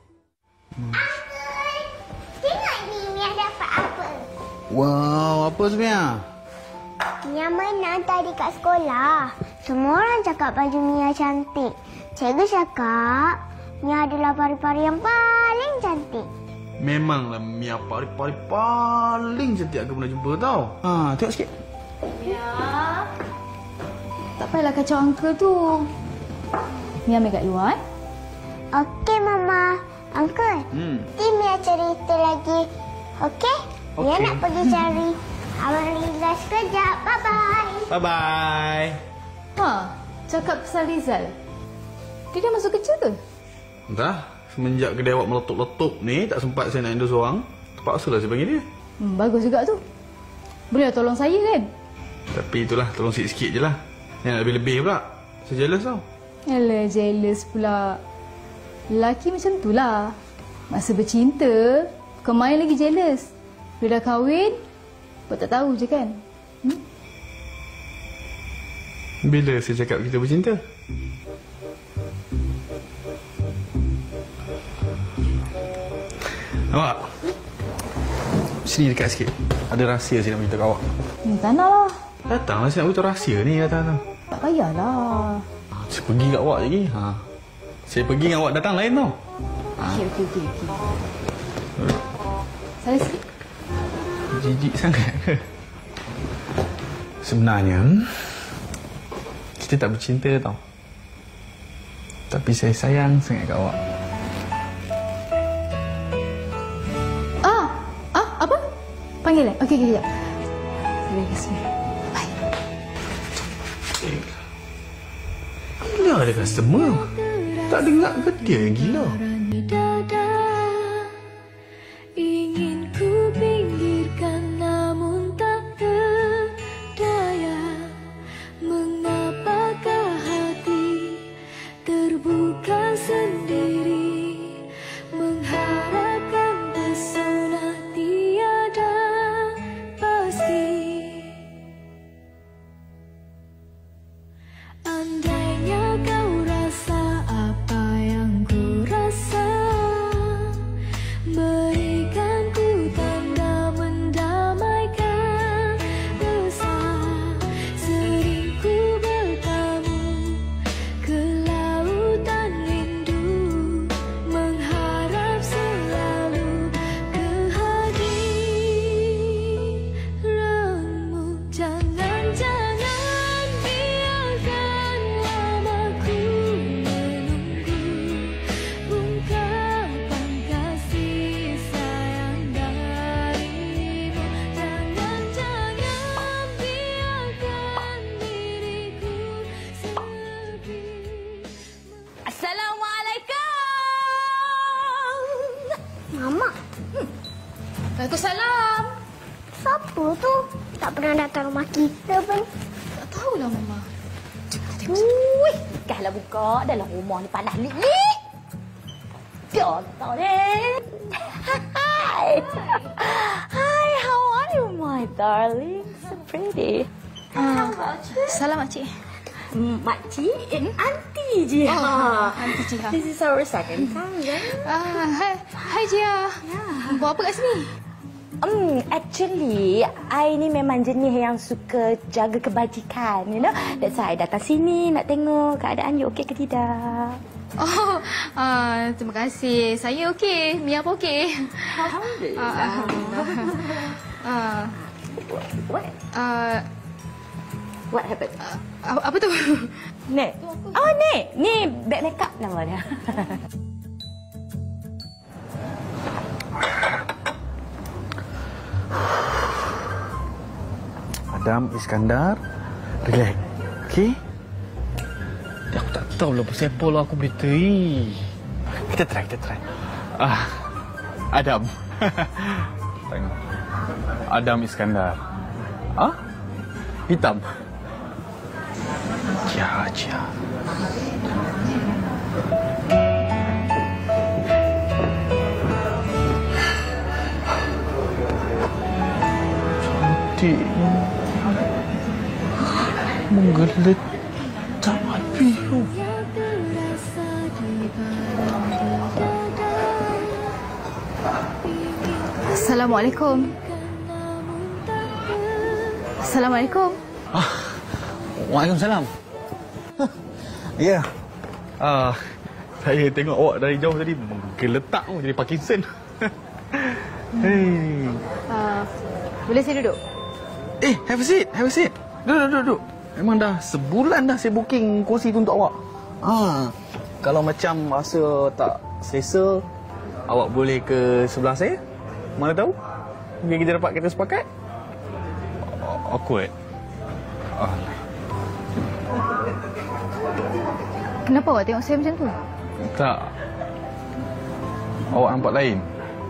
Tengok ni, Mia dapat apa? Wow, apa sebenarnya? Mia menang tadi kat sekolah. Semua orang cakap baju Mia cantik. Cikgu cakap Mia adalah pari-pari yang paling cantik. Memanglah Mia paling cantik aku pernah jumpa tau. Tengok sikit. Mia. Tak payahlah kacau uncle tu. Mia ambil kat luar eh. Okey, Mama. Uncle, nanti Mia cerita lagi. Okey? Mia nak pergi cari Abang Rizal sekejap. Bye-bye. Bye-bye. Cakap pasal Rizal. Dia dah masuk kerja ke? Entah. Semenjak kedai awak meletup-letup ni, tak sempat saya nak handle seorang. Terpaksalah saya panggil dia. Bagus juga tu. Boleh tolong saya kan? Tapi itulah, tolong sikit-sikit je lah. Yang nak lebih-lebih pula. Saya jealous tau. Alah, jealous pula. Lelaki macam tu lah. Masa bercinta, kemain lagi jealous. Bila dah kahwin, buat tak tahu je kan? Bila saya cakap kita bercinta? Awak, sini dekat sikit. Ada rahsia saya nak beritahu kat awak. Tak nak lah. Datanglah, saya nak beritahu rahsia ni. Datang. Tak payahlah. Saya pergi kat awak lagi. Saya pergi dengan awak datang lain tau. Okey. Salah sikit. Jijik sangat ke? Sebenarnya, kita tak bercinta tau. Tapi saya sayang sangat kat awak. Apa? Panggil Okey, kejap. Terima kasih. Bye. Gila ada customer. Tak dengar ke dia yang gila? Ingin ku pinggirkan namun tak berdaya. Mengapakah hati terbuka sendiri, mengharapkan pesona tiada pasti. Andainya kau rasa apa yang ku rasa, berikan ku tanda mendamaikan resah. Sering ku bertamu ke lautan rindu, mengharap selalu kehadiranmu. Jangan biarkan lamaku menunggu ungkapan kasih sayang darimu. Jangan biarkan diriku sepi. Assalamualaikum. Mama, Waalaikumsalam. siapa tu? Tak pernah datang rumah kita pun. Tak tahulah, Mama. Dahlah buka. Dalam rumah ni panas lik-lik. Contoh deh. Hi. Hi, how are you, my darling? So pretty. Salam, Makcik. Makcik, aunty je. Aunty Jiha. This is our second time, kan? Hai Jia. Buat apa kat sini? Actually, I ni memang jenis yang suka jaga kebajikan, you know. That's why I datang sini nak tengok keadaan you okey ke tidak. Terima kasih. Saya okey. Mia pun okey. Alhamdulillah. What happened? Apa tu? Nek. Oh, Nek. Ni bag makeup nama dia. Adam Iskandar, relax. Okey? Aku tak tahu lah pasal apa lah aku berita ni. Kita try. Adam. Tengok. Adam Iskandar. Hitam. Cia. Cantiknya. Menggeletak hati. Assalamualaikum. Assalamualaikum. Waalaikumsalam. Ya. Saya tengok awak dari jauh tadi menggeletak jadi Parkinson. Hey. Boleh saya duduk? Have a seat. Duduk. Memang dah sebulan dah saya booking kursi tu untuk awak. Kalau macam rasa tak selesa, awak boleh ke sebelah saya. Mana tahu? Mungkin kita dapat kita sepakat. Awkward. Kenapa awak tengok saya macam tu? Tak. Awak nampak lain.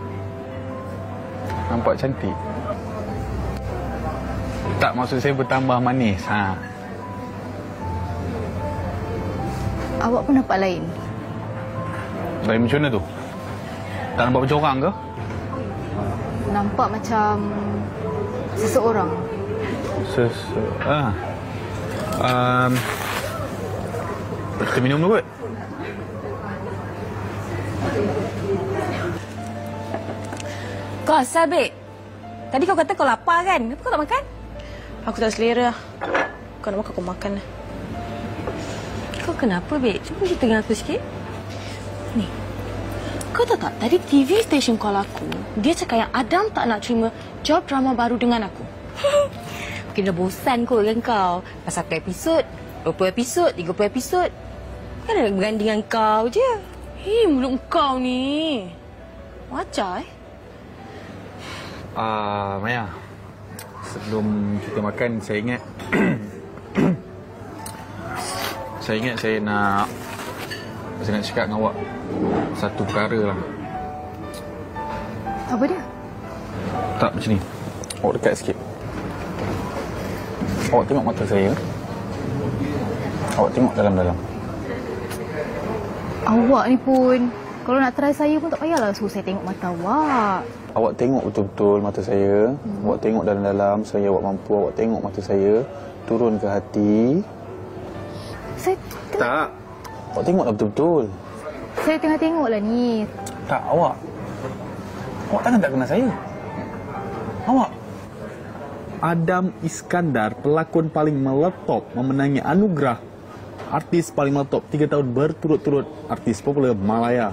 Nampak cantik. Tak, maksud saya bertambah manis. Awak pun nampak lain. Lain macam mana tu? Tak nampak macam orang ke? Nampak macam seseorang. Kita minum dulu kot. Kau asal, Bek. Tadi kau kata kau lapar kan? Kenapa kau tak makan? Aku tak selera. Kau nak makan, kau makan lah. Kau kenapa, Bek? Cuba cerita dengan aku sikit. Ni. Kau tahu tak, tadi TV station call aku. Dia cakap yang Adam tak nak terima job drama baru dengan aku. Mungkin dah bosan kot dengan kau. Pasal 1 episod, 20 episod, 30 episod. Kan nak berganding dengan kau je. Mulut kau ni. Wajar, Maya, sebelum kita makan, saya ingat saya nak cakap dengan awak satu perkara lah. Apa dia? Tak, macam ni. Awak dekat sikit. Awak tengok mata saya. Awak tengok dalam-dalam. Awak ni pun, kalau nak try saya pun tak payahlah suruh saya tengok mata awak. Awak tengok betul-betul mata saya. Awak tengok dalam-dalam. Saya awak mampu. Awak tengok mata saya. Turun ke hati. Saya tak. Awak tengoklah betul-betul. Saya tengah tengoklah ni. Tak, awak. Awak takkan tak kenal saya. Awak. Adam Iskandar, pelakon paling meletop, memenangi anugerah artis paling meletop 3 tahun berturut-turut, artis populer Malaya.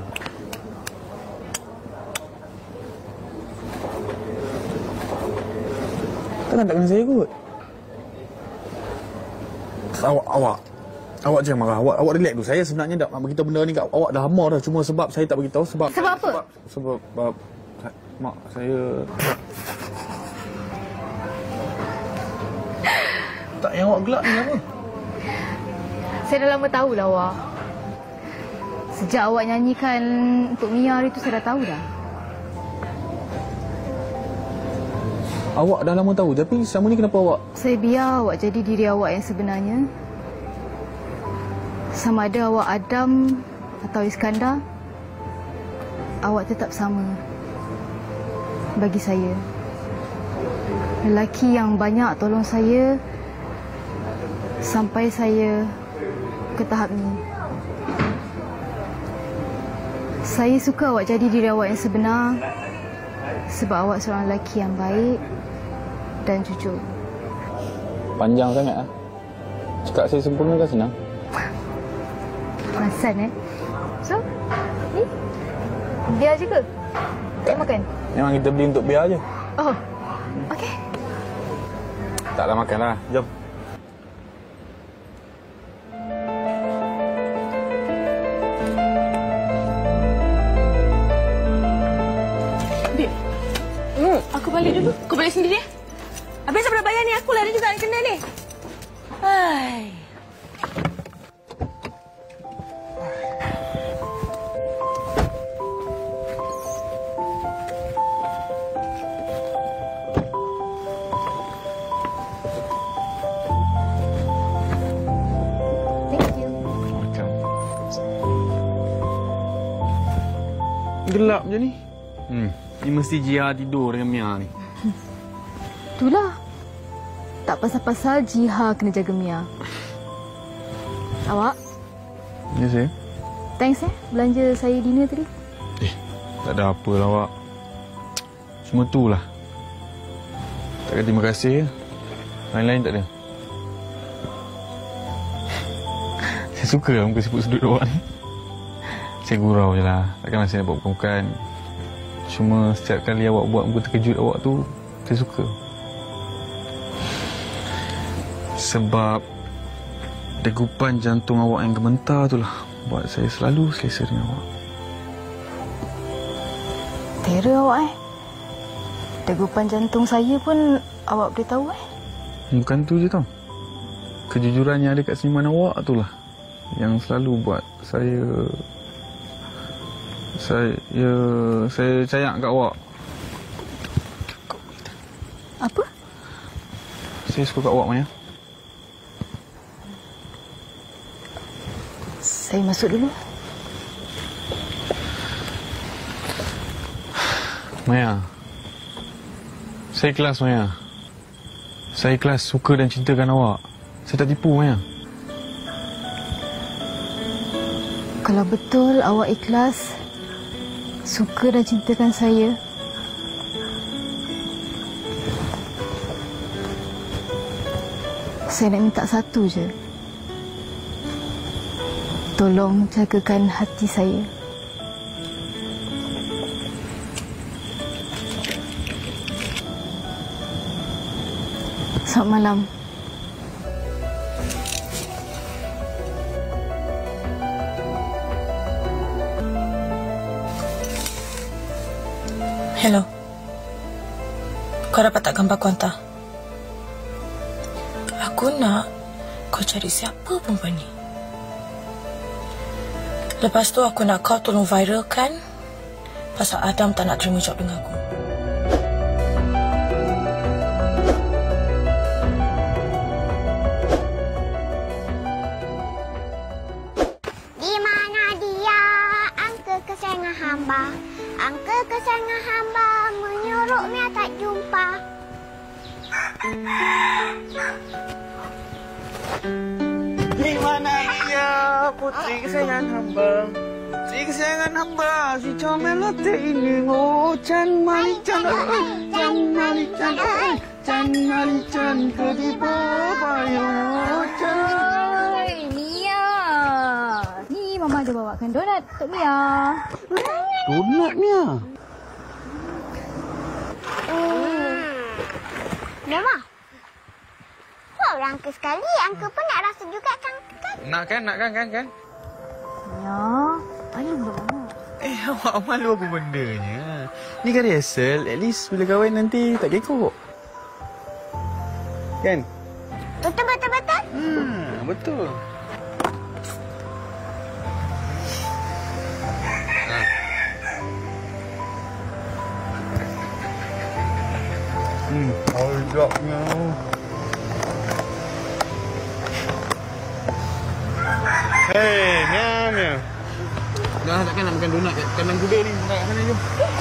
Takkan tak kenal saya kot. Awak jangan marah. Awak relax dulu. Saya sebenarnya nak beritahu benda ni kat awak dah lama dah. Cuma sebab saya tak beritahu. Sebab apa? Sebab mak saya tak, yang awak gelak ni apa? Saya dah lama tahulah awak. Sejak awak nyanyikan untuk Mia hari tu saya dah tahu dah. Awak dah lama tahu, tapi selama ni kenapa awak? Saya biar awak jadi diri awak yang sebenarnya. Sama ada awak Adam atau Iskandar, awak tetap sama bagi saya. Lelaki yang banyak tolong saya sampai saya ke tahap ni. Saya suka awak jadi diri awak yang sebenar sebab awak seorang lelaki yang baik dan jujur. Panjang sangat ah. Cakap saya sempurna kan senang. Perasan So, ni biar je ke? Saya makan? Memang kita beli untuk biar je. Oh, okey. Taklah makanlah. Jom. Beb, aku balik dulu. Kau balik sendiri. Habis siapa nak bayar ni? Akulah ni juga yang kena ni. Hai. Gelap je ni. Ni mesti Jiha tidur dengan Mia ni. Itulah. Tak pasal-pasal Jiha kena jaga Mia. Awak? Ya, saya. Thanks belanja saya dinner tadi. Tak ada apa lah awak. Cuma tu lah. Tak kata terima kasih. Lain-lain tak ada. Saya suka lah muka sibuk sudut awak ni. Saya gurau je lah. Takkanlah saya nak buat bukan-bukan. Cuma setiap kali awak buat muka terkejut awak tu, saya suka. Sebab degupan jantung awak yang gemetar itulah buat saya selalu selesa dengan awak. Terror awak Degupan jantung saya pun awak boleh tahu Bukan tu je tau. Kejujuran yang ada kat senyuman awak itulah yang selalu buat saya sayang kat awak. Apa? Saya suka kat awak, Maya. Saya masuk dulu. Maya. Saya ikhlas, Maya. Saya ikhlas suka dan cintakan awak. Saya tak tipu, Maya. Kalau betul awak ikhlas, suka dan cintakan saya, saya nak minta satu je. Tolong jagakan hati saya. Selamat malam. Hello. Kau dapat tak gambar aku hantar? Aku nak kau cari siapa perempuan ni. Lepas tu aku nak kau tolong viralkan pasal Adam tak nak terima job dengan aku. Di mana dia? Angka kesayangan hamba. Angka kesayangan hamba menyuruh Mia tak jumpa. Di mana dia, putri kesayangan hamba? Putri kesayangan hamba, si comel latte ini. Oh, Chan Malichan, Chan Malichan, Chan Malichan, kedipa payo, Chan. Mia. Ni Mama ada bawakan donat untuk Mia. Donat, Mia? Mama. Wow, angka sekali. Angka pun nak rasa juga kan? Nak kan? Mia, malu pula Mama. Awak malu apa bendanya? Ni kan rehearsal. At least bila kahwin nanti tak kekok. Kan? Betul. Betul. Sedapnya. Hei, Mia. Dah takkan nak makan donat kat kanan kuda ni. Nak kat sana jom.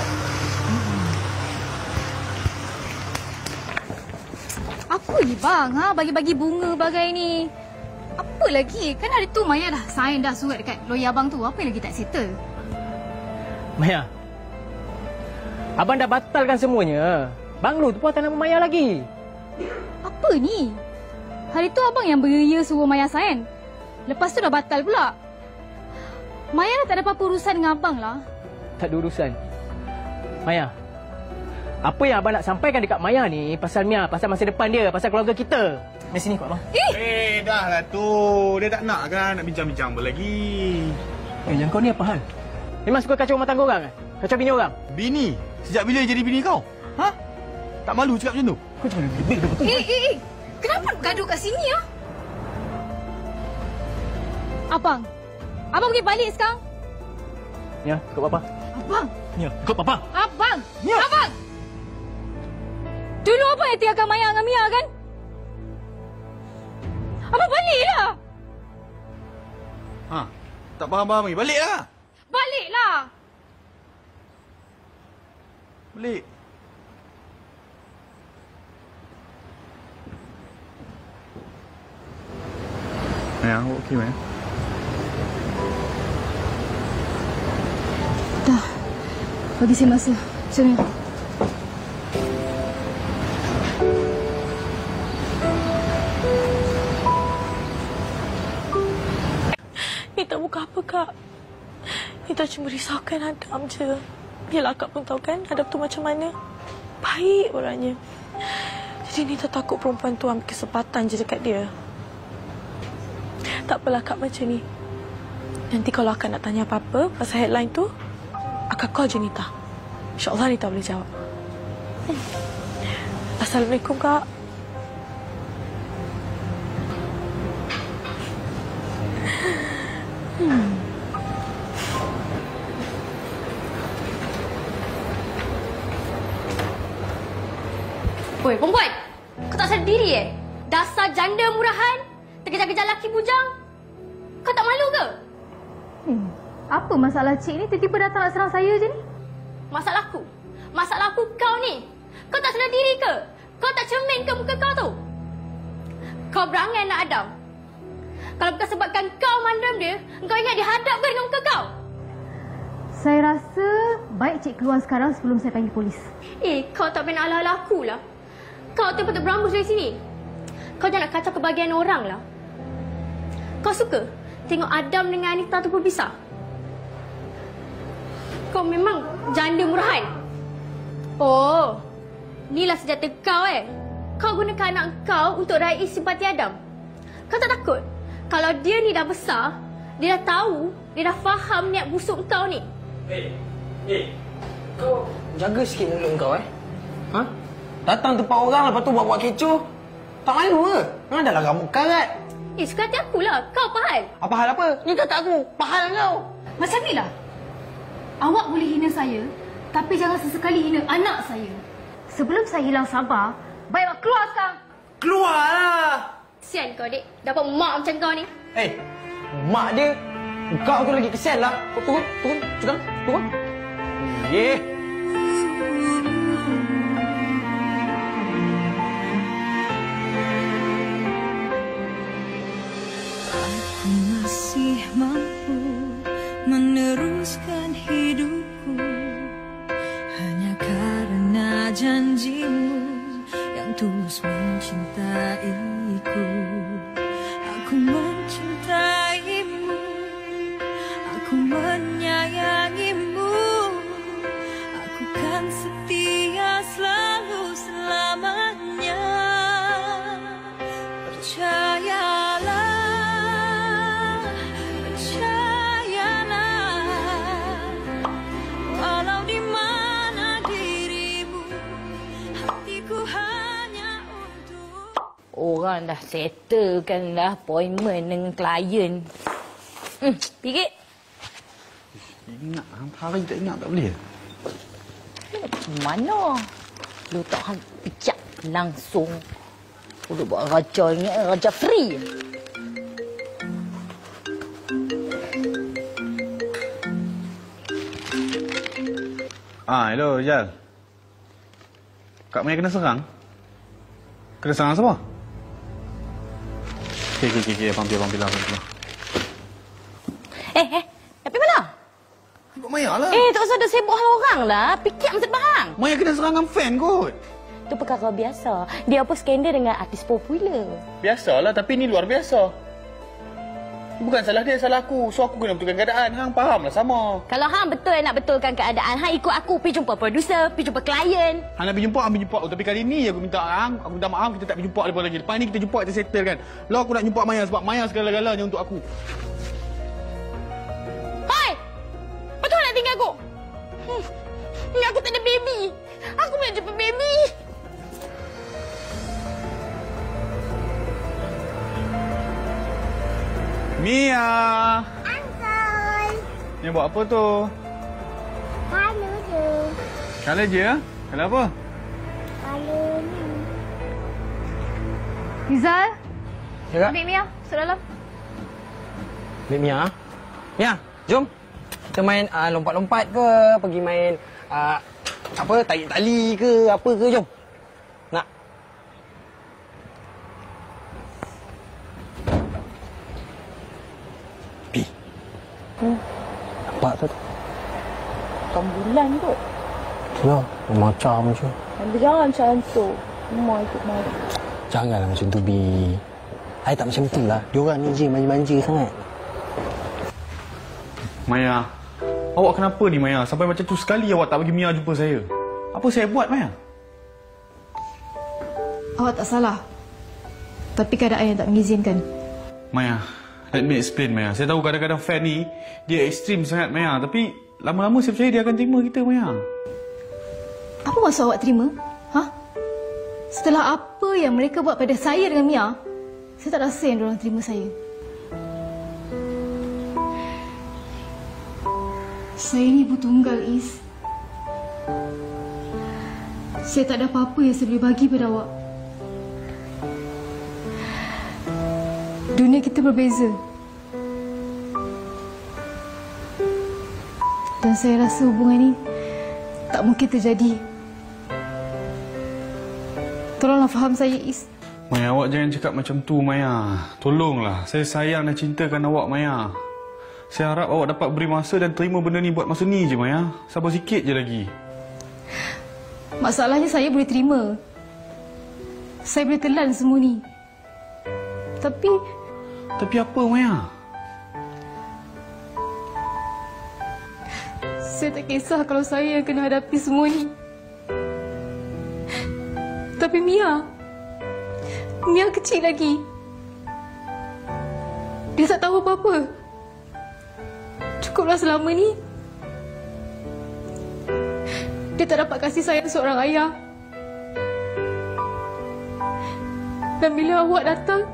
Apa ni bang? Bagi-bagi bunga bagai ni. Apa lagi? Kan hari tu Maya dah sign dah surat dekat lawyer abang tu. Apa lagi tak settle? Maya, abang dah batalkan semuanya. Banglo tu pun atas nama Maya lagi. Apa ni? Hari tu abang yang beria suruh Maya sign. Lepas tu dah batal pula. Maya dah tak ada apa-apa urusan dengan abang lah. Tak ada urusan. Maya, apa yang abang nak sampaikan dekat Maya ni pasal Mia, pasal masa depan dia, pasal keluarga kita. Mari sini kot abang. Dah lah tu. Dia tak nak kan nak bincang-bincang apa lagi. Yang kau ni apa hal? Memang suka kacau rumah tangga orang kan? Kacau bini orang? Bini? Sejak bila jadi bini kau? Ha? Tak malu cakap macam tu? Kau jangan lebih betul. Kenapa gaduh kat sini ya? Abang pergi balik sekarang. Ya, ikut papa. Abang. Ya, ikut papa. Abang. Ya. Abang. Dulu abang yang tinggalkan Maya dengan Mia kan? Abang baliklah. Tak faham-faham lagi. Baliklah. Baliklah. Balik. Maya, awak okey, Maya? Dah. Bagi saya masa. Macam ni. Ni tak bukan apa, Kak. Ni tak cuma risaukan Adam je. Yelah, akak pun tahu kan Adam tu macam mana. Baik orangnya. Jadi Nita takut perempuan tu ambil kesempatan je dekat dia. Tak apalah Kak macam ni. Nanti kalau akak nak tanya apa-apa pasal headline tu, akak call je Nita. InsyaAllah Nita boleh jawab. Assalamualaikum Kak. Oi, perempuan! Kau tak sadar diri Dasar janda murahan, terkejar-kejar lelaki bujang. Kau tak malu ke? Apa masalah cik ni tiba-tiba datang nak serang saya je ni? Masalahku? Masalahku kau ni. Kau tak sedar diri ke? Kau tak cermin ke muka kau tu? Kau berangan nak Adam. Kalau bukan sebabkan kau mandam dia, kau ingat dia hadap ke dengan muka kau? Saya rasa baik cik keluar sekarang sebelum saya panggil polis. Kau tak pernah ala-ala aku lah. Kau tu patut berambus dari sini. Kau jangan nak kacau kebahagiaan orang lah. Kau suka tengok Adam dengan Anita tu berpisah? Kau memang janda murahan. Oh, inilah senjata kau Kau gunakan anak kau untuk raih simpati Adam. Kau tak takut kalau dia ni dah besar, dia dah tahu, dia dah faham niat busuk kau ni? Kau jaga sikit mulut kau Ha? Datang tempat orang lepas tu buat-buat kecoh. Tak malu ke? Dah lah rambut karat. Suka hati akulah. Kau pahal. Apa hal apa? Ni kakak aku. Pahal kau. Macam ni lah. Awak boleh hina saya, tapi jangan sesekali hina anak saya. Sebelum saya hilang sabar, baik awak keluar sekarang. Keluarlah. Kesian kau, Dek. Dapat mak macam kau ni. Mak dia. Kau tu lagi kesian lah. Kau turun. Sekarang. Turun. Masih mampu meneruskan hidupku hanya karena janjimu yang tulus mencintaiku. Aku mencintaimu, aku menyayangimu, aku kan setia selalu selamanya. Percayalah. Orang dah settlekan dah appointment dengan klien. Pergi. Ingat, hari tak ingat tak boleh. Macam mana? Lu tak hang pijak langsung. Udah buat raja ni, raja free. Hello, Rijal. Kak Maya kena serang? Kena serang siapa? Okey, pampir lah. Tapi mana? Kak Maya lah. Tak usah dah sibuk hal orang lah. Fikir masa bahang. Maya kena serang dengan fan kot. Itu perkara biasa. Dia apa skandal dengan artis popular. Biasalah, tapi ni luar biasa. Bukan salah dia, salah aku. So aku kena betulkan keadaan. Hang faham lah sama. Kalau hang betul nak betulkan keadaan, hang ikut aku pergi jumpa producer, pergi jumpa klien. Hang nak pergi jumpa. Tapi kali ni aku minta hang, aku minta maaf, kita tak pergi jumpa lepas lagi. Lepas ni kita jumpa, kita settle kan. Lah aku nak jumpa Maya sebab Maya segala-galanya untuk aku. Hai! Betul nak tinggal aku? Ni aku tak ada baby. Aku nak jumpa baby. Mia! Uncle! Ni buat apa tu? Kalau je. Kalau je? Kalau apa? Kalau ni. Rizal, Ya, Kak? ambil Mia, masuk dalam. Ambil Mia. Mia, jom. Kita main lompat-lompat ke, pergi main tarik tali ke, apa ke, jom. Nak? Nampak tu? Bulan kot. Ya, macam je. Tapi jangan macam tu. Mau ikut mau. Janganlah macam tu, Bi. I tak macam tu lah. Diorang ni je manja-manja sangat. Maya, Awak kenapa ni Maya? Sampai macam tu sekali awak tak bagi Mia jumpa saya. Apa saya buat Maya? Awak tak salah. Tapi keadaan yang tak mengizinkan. Maya, let me explain Maya. Saya tahu kadang-kadang fan ni dia ekstrim sangat Maya, tapi lama-lama saya percaya dia akan terima kita Maya. Apa maksud awak terima? Setelah apa yang mereka buat pada saya dengan Mia, saya tak rasa yang diorang terima saya. Saya ni ibu tunggal, Is. Saya tak ada apa-apa yang saya boleh bagi pada awak. Dunia kita berbeza. Dan saya rasa hubungan ni tak mungkin terjadi. Tolonglah faham saya, Is. Maya, awak jangan cakap macam tu Maya. Tolonglah, saya sayang dan cintakan awak Maya. Saya harap awak dapat beri masa dan terima benda ni buat masa ni je Maya. Sabar sikit je lagi. Masalahnya saya boleh terima. Saya boleh telan semua ni. Tapi apa Maya? Saya tak kisah kalau saya yang kena hadapi semua ni. Tapi Mia kecil lagi. Dia tak tahu apa-apa. Cukuplah selama ni dia tak dapat kasih sayang seorang ayah. Dan bila awak datang,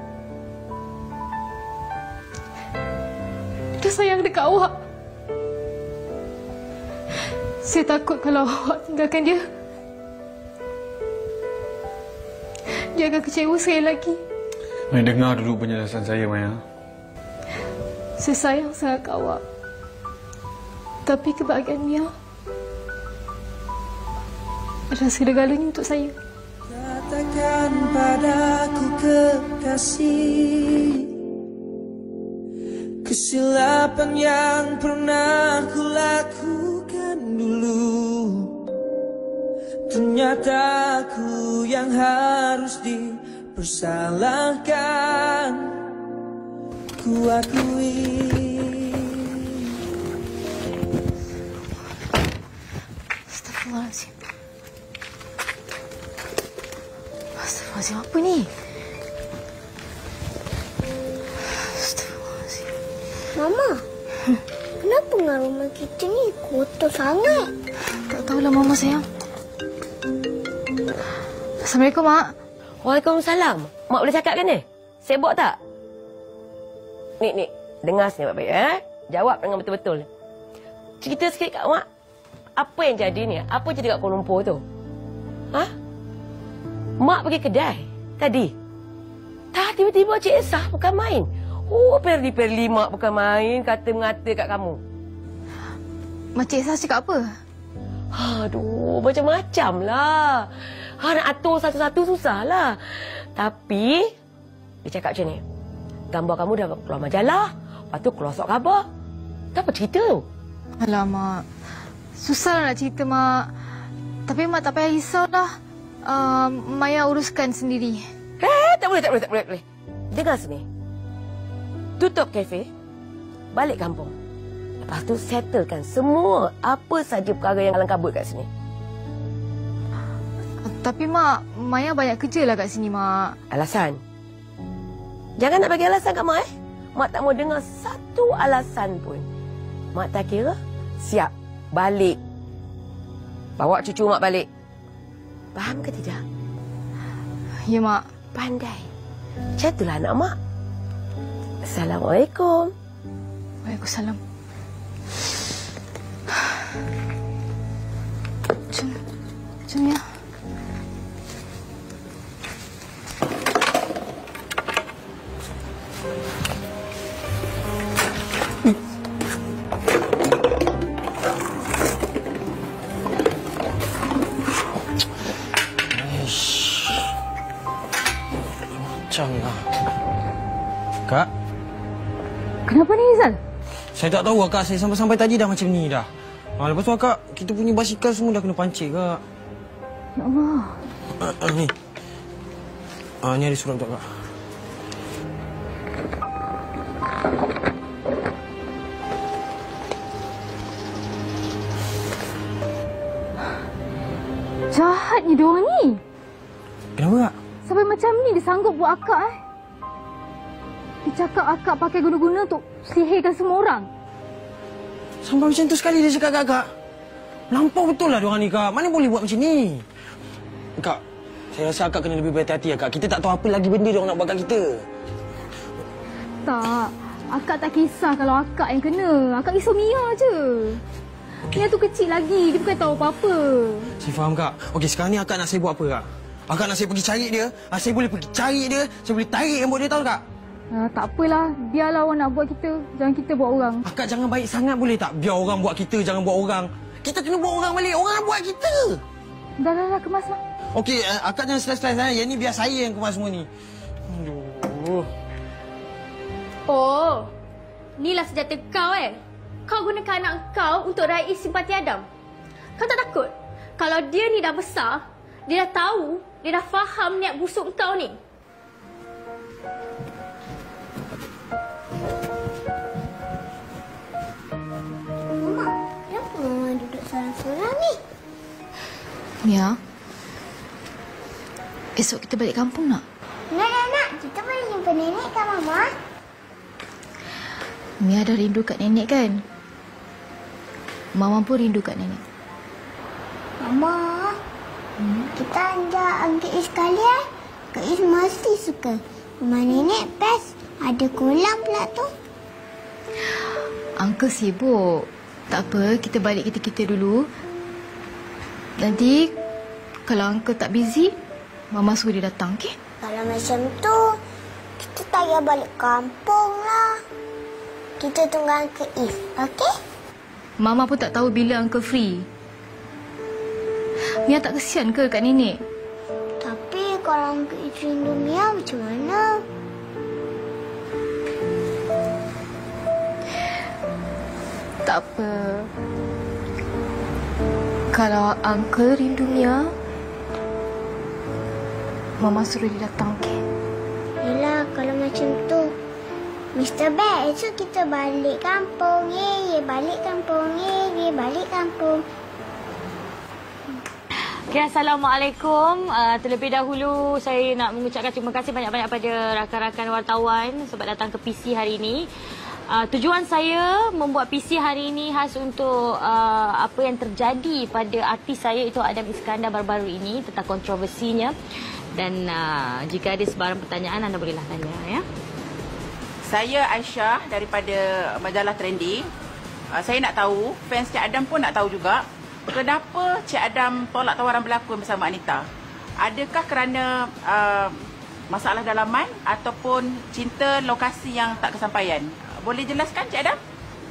dia sayang dekat awak. Saya takut kalau awak tinggalkan dia, dia akan kecewa sekali lagi. Maya, dengar dulu penjelasan saya Maya. Saya sayang sangat kat awak. Tapi kebahagiaan Mia adalah segala-galanya untuk saya. Katakan padaku kekasih, kesilapan yang pernah kulakukan dulu. Ternyata aku yang harus dipersalahkan. Ku akui. Astagfirullahaladzim. Astagfirullahaladzim, apa ni? Astagfirullahaladzim. Mama, kenapa dengan rumah kita ni kotor sangat? Tak tahulah Mama sayang. Assalamualaikum Mak. Waalaikumsalam. Mak boleh cakap ke ni? Sibuk tak? Ni, dengar sini baik-baik. Jawab dengan betul-betul. Cerita sikit kat Mak. Apa yang jadi ni? Apa jadi kat Kuala Lumpur tu? Mak pergi kedai tadi. Tak, tiba-tiba Cik Esah bukan main. Perli-perli Mak bukan main. Kata-mengata kat kamu. Mak Cik Esah cakap apa? Aduh, macam-macam lah. Nak atur satu-satu susah lah. Tapi, dia cakap macam ni. Gambar kamu dah keluar majalah. Lepas tu keluar surat khabar. Apa cerita tu? Alamak. Susah nak cerita, Mak. Tapi Mak tak payah risaulah. Maya uruskan sendiri. Tak boleh. Dengar sini. Tutup kafe. Balik kampung. Lepas tu settlekan semua apa saja perkara yang kalang kabut kat sini. Tapi Mak, Maya banyak kerja lah kat sini, Mak. Alasan? Jangan nak bagi alasan kat Mak, Mak tak mau dengar satu alasan pun. Mak tak kira. Siap. Balik. Bawa cucu Mak balik. Faham ke tidak? Ya, Mak. Pandai. Macam itulah anak Mak. Assalamualaikum. Waalaikumsalam. Jom ya. Macamlah. Kak? Kenapa ni, Izal? Saya tak tahu, Kak. Saya sampai-sampai tadi dah macam ni dah. Lepas tu, Kak, kita punya basikal semua dah kena pancit, Kak. Ya Allah. Ni. Ni ada surat untuk Kak. Jahatnya diorang ni. Kenapa, Kak? Sampai macam ni dia sanggup buat akak Dia cakap akak pakai guna-guna untuk sihirkan semua orang. Sampai macam tu sekali dia cakap, Kak. Lampau betul lah diorang ni, Kak. Mana boleh buat macam ni? Kak, saya rasa akak kena lebih berhati-hati, Kak. Kita tak tahu apa lagi benda diorang nak buat kat kita. Tak, akak tak kisah kalau akak yang kena. Akak risau Mia je. Mia tu kecil lagi, dia bukan tahu apa-apa. Saya faham, Kak. Okey, sekarang ni akak nak saya buat apa, Kak? Akak nak saya pergi cari dia. Saya boleh pergi cari dia. Saya boleh tarik rambut dia, tahu, Kak? Tak apalah, biarlah orang nak buat kita. Jangan kita buat orang. Akak jangan baik sangat boleh tak? Biar orang buat kita, jangan buat orang. Kita kena buat orang balik. Orang buat kita. Dah, kemaslah. Okey, akak jangan stres-stres. Yang ni biar saya yang kemas semua ni. Aduh. Oh, inilah senjata kau Kau gunakan anak kau untuk raih simpati Adam. Kau tak takut? Kalau dia ni dah besar, dia dah tahu, dia dah faham niat busuk kau ni. Mama, kenapa Mama duduk sorang-sorang ni? Mia, esok kita balik kampung nak? Nak. Kita boleh jumpa nenek kan, Mama? Mia dah rindu kat nenek kan? Mama pun rindu kat nenek. Mama, kita ajak Uncle Is sekali Uncle Is mesti suka. Rumah nenek best. Ada kolam pula tu. Uncle sibuk. Tak apa, kita balik kita dulu. Nanti, kalau Uncle tak busy, Mama suruh dia datang, okey? Kalau macam tu, kita tak payah balik kampung lah. Kita tunggu Uncle Is, okey? Mama pun tak tahu bila Uncle free. Mia tak kesian ke kat nenek? Tapi kalau Uncle Is rindu Mia, macam mana? Tak apa. Kalau Uncle rindu Mia, Mama suruh dia datang, okey? Yelah, kalau macam tu, Mr. Bear, esok kita balik kampung. Ye, balik kampung. Ye, balik kampung. Okay, Assalamualaikum. Terlebih dahulu, saya nak mengucapkan terima kasih banyak-banyak pada rakan-rakan wartawan sebab datang ke PC hari ini. Tujuan saya membuat PC hari ini khas untuk apa yang terjadi pada artis saya, itu Adam Iskandar baru-baru ini, tentang kontroversinya. Dan jika ada sebarang pertanyaan, anda bolehlah tanya, ya. Saya Aisyah daripada majalah Trendy. Saya nak tahu, fans Cik Adam pun nak tahu juga, kenapa Cik Adam tolak tawaran berlakon bersama Anita? Adakah kerana masalah dalaman ataupun cinta lokasi yang tak kesampaian? Boleh jelaskan, Cik Adam?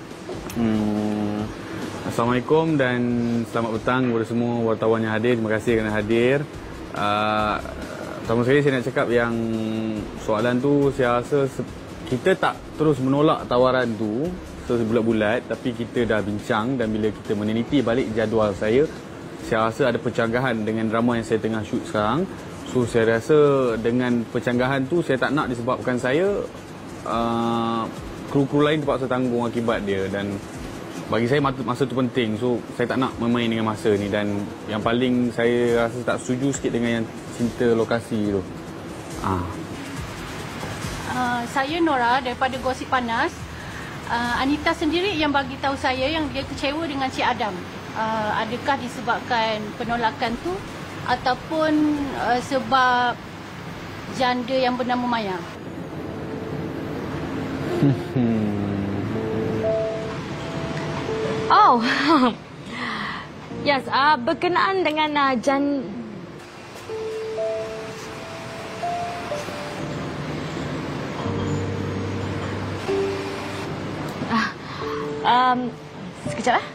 Assalamualaikum dan selamat petang kepada semua wartawan yang hadir. Terima kasih kerana hadir. Pertama sekali saya nak cakap yang soalan tu saya rasa kita tak terus menolak tawaran tu sebulat-bulat, tapi kita dah bincang dan bila kita meneliti balik jadual saya rasa ada pencanggahan dengan drama yang saya tengah shoot sekarang. So saya rasa dengan pencanggahan tu saya tak nak disebabkan saya kru-kru lain terpaksa tanggung akibat dia, dan bagi saya masa tu penting. So saya tak nak main dengan masa ni, dan yang paling saya rasa tak setuju sikit dengan yang cinta lokasi tu. Saya Nora daripada Gosip Panas. Anita sendiri yang bagi tahu saya yang dia kecewa dengan Cik Adam. Adakah disebabkan penolakan tu ataupun sebab janda yang bernama Maya? Oh, yes, berkenaan dengan sekejap lah.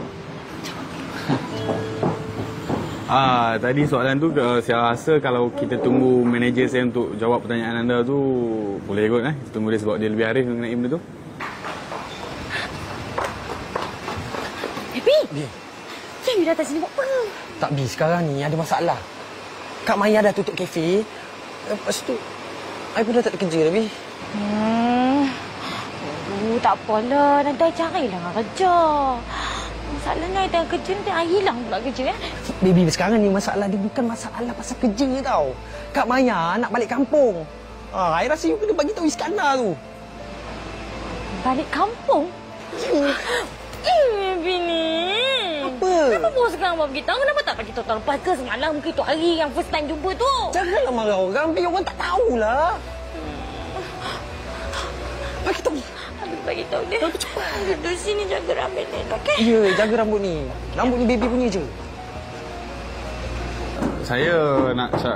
Tadi soalan tu saya rasa kalau kita tunggu manager saya untuk jawab pertanyaan anda tu boleh kot Kita tunggu dia sebab dia lebih arif mengenai benda tu. Happy? Yang you datang sini buat apa? Tak, Bi, sekarang ni ada masalah. Kak Maya dah tutup kafe. Lepas tu, I pun dah tak ada kerja dah, Bi. Tak apalah, nanti I carilah kerja. Masalahnya I tengah kerja nanti I hilang pula kerja Baby, sekarang ni masalah dia bukan masalah pasal kerja tau. Kak Maya nak balik kampung. I rasa you kena bagi tahu Iskandar tu. Balik kampung? Bini. Apa? Kenapa baru sekarang baru beritahu? Kenapa tak bagi tahu tahun lepas ke semalam ke tu hari yang first time jumpa tu? Janganlah marah orang, biar orang tak tahulah. Bagi tahu. Habis bagi tahu dia. Cepat. Duduk sini jaga rambut ni, okey? Ya, jaga rambut ni. Rambut ni baby punya je. Saya nak cak.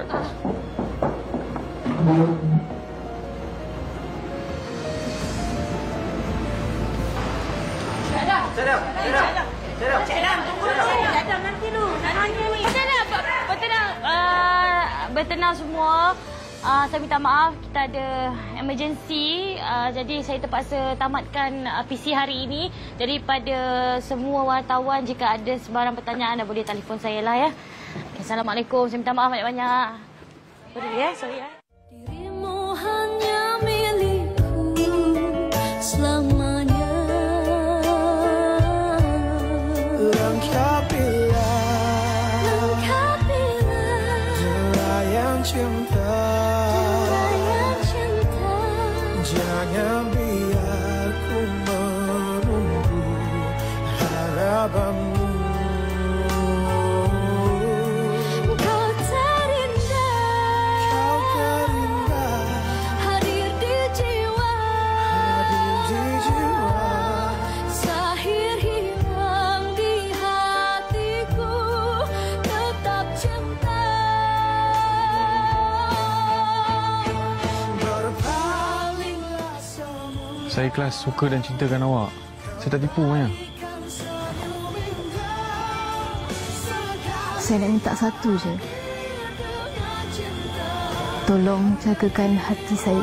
Adam nanti dulu. Bertenang semua. Saya minta maaf, kita ada emergency. Jadi saya terpaksa tamatkan PC hari ini. Daripada semua wartawan, jika ada sebarang pertanyaan, anda boleh telefon saya lah ya. Okay, Assalamualaikum. Saya minta maaf banyak-banyak. Sorry ya. Dirimu hanya milikku selamanya. Derayan cinta, jangan biar ku menunggu harapanmu. Kau terindah, hadir di jiwa, sahir hilang di hatiku, tetap cinta. Saya ikhlas suka dan cintakan awak. Saya tak tipu, Maya. Saya nak minta satu je. Tolong jagakan hati saya.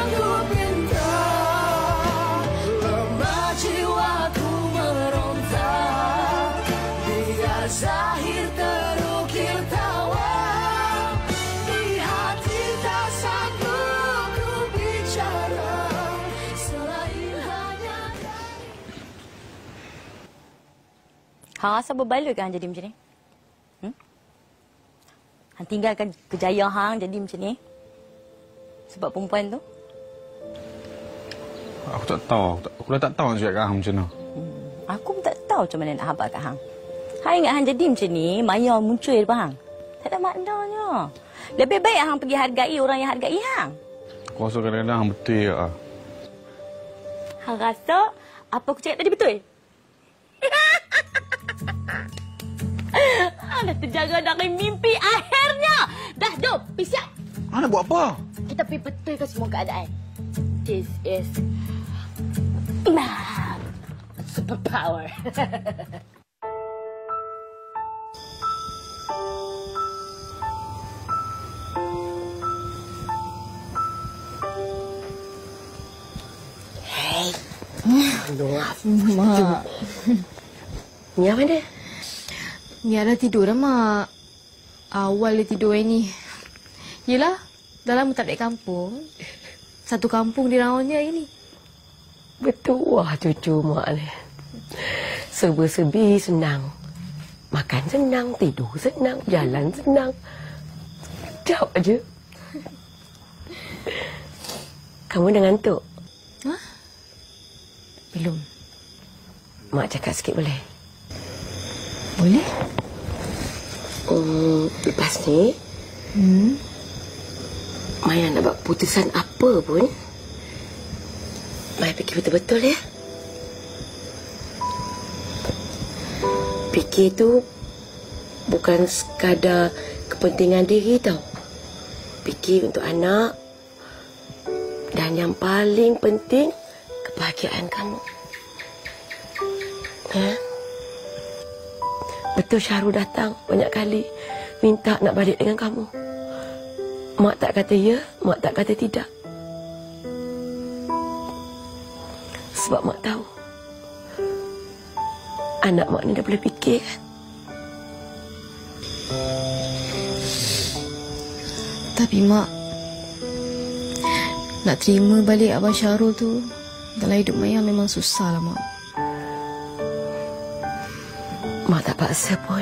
Lemah jiwaku meronta, biar zahir terukir tawa, di hati tak sanggup ku bicara selain hanya. Hang rasa berbaloi ke hang jadi macam ni? Hang tinggalkan kejayaan hang jadi macam ni? Sebab perempuan tu? Aku tak tahu. Aku dah tak tahu nak cakap kat hang macam mana. Aku pun tak tahu macam mana nak habaq kat hang. Hang ingat hang jadi macam ni, Maya muncul depan hang. Tak ada maknanya. Lebih baik hang pergi hargai orang yang hargai hang. Aku rasa kadang-kadang hang betul ya. Hang rasa apa aku cakap tadi betul? Hang dah terjaga dari mimpi akhirnya. Dah, jom. Pergi siap. Hang nak buat apa? Kita pergi betulkan semua keadaan. This is my superpower. Hey. Mak. Mia mana? Mia dah tidur dah, Mak. Awal dia tidur ni. Yelah, dah lama tak balik kampung. Satu kampung dirawatnya hari ni. Betul wah cucu mak ni. Serba-serbi senang. Makan senang, tidur senang, jalan senang. Sedap aja. Kamu dah ngantuk? Ha? Belum. Mak cakap sikit boleh? Boleh? Lepas ni, Maya nak buat putusan apa pun, Maya fikir betul-betul ya. Fikir tu bukan sekadar kepentingan diri tau. Fikir untuk anak. Dan yang paling penting, kebahagiaan kamu. Ya? Betul Syahrul datang banyak kali minta nak balik dengan kamu. Mak tak kata ya, mak tak kata tidak. Sebab mak tahu anak mak ni dah boleh fikir kan. Tapi Mak, nak terima balik Abang Syahrul tu dalam hidup Maya memang susah lah, Mak. Mak tak paksa pun.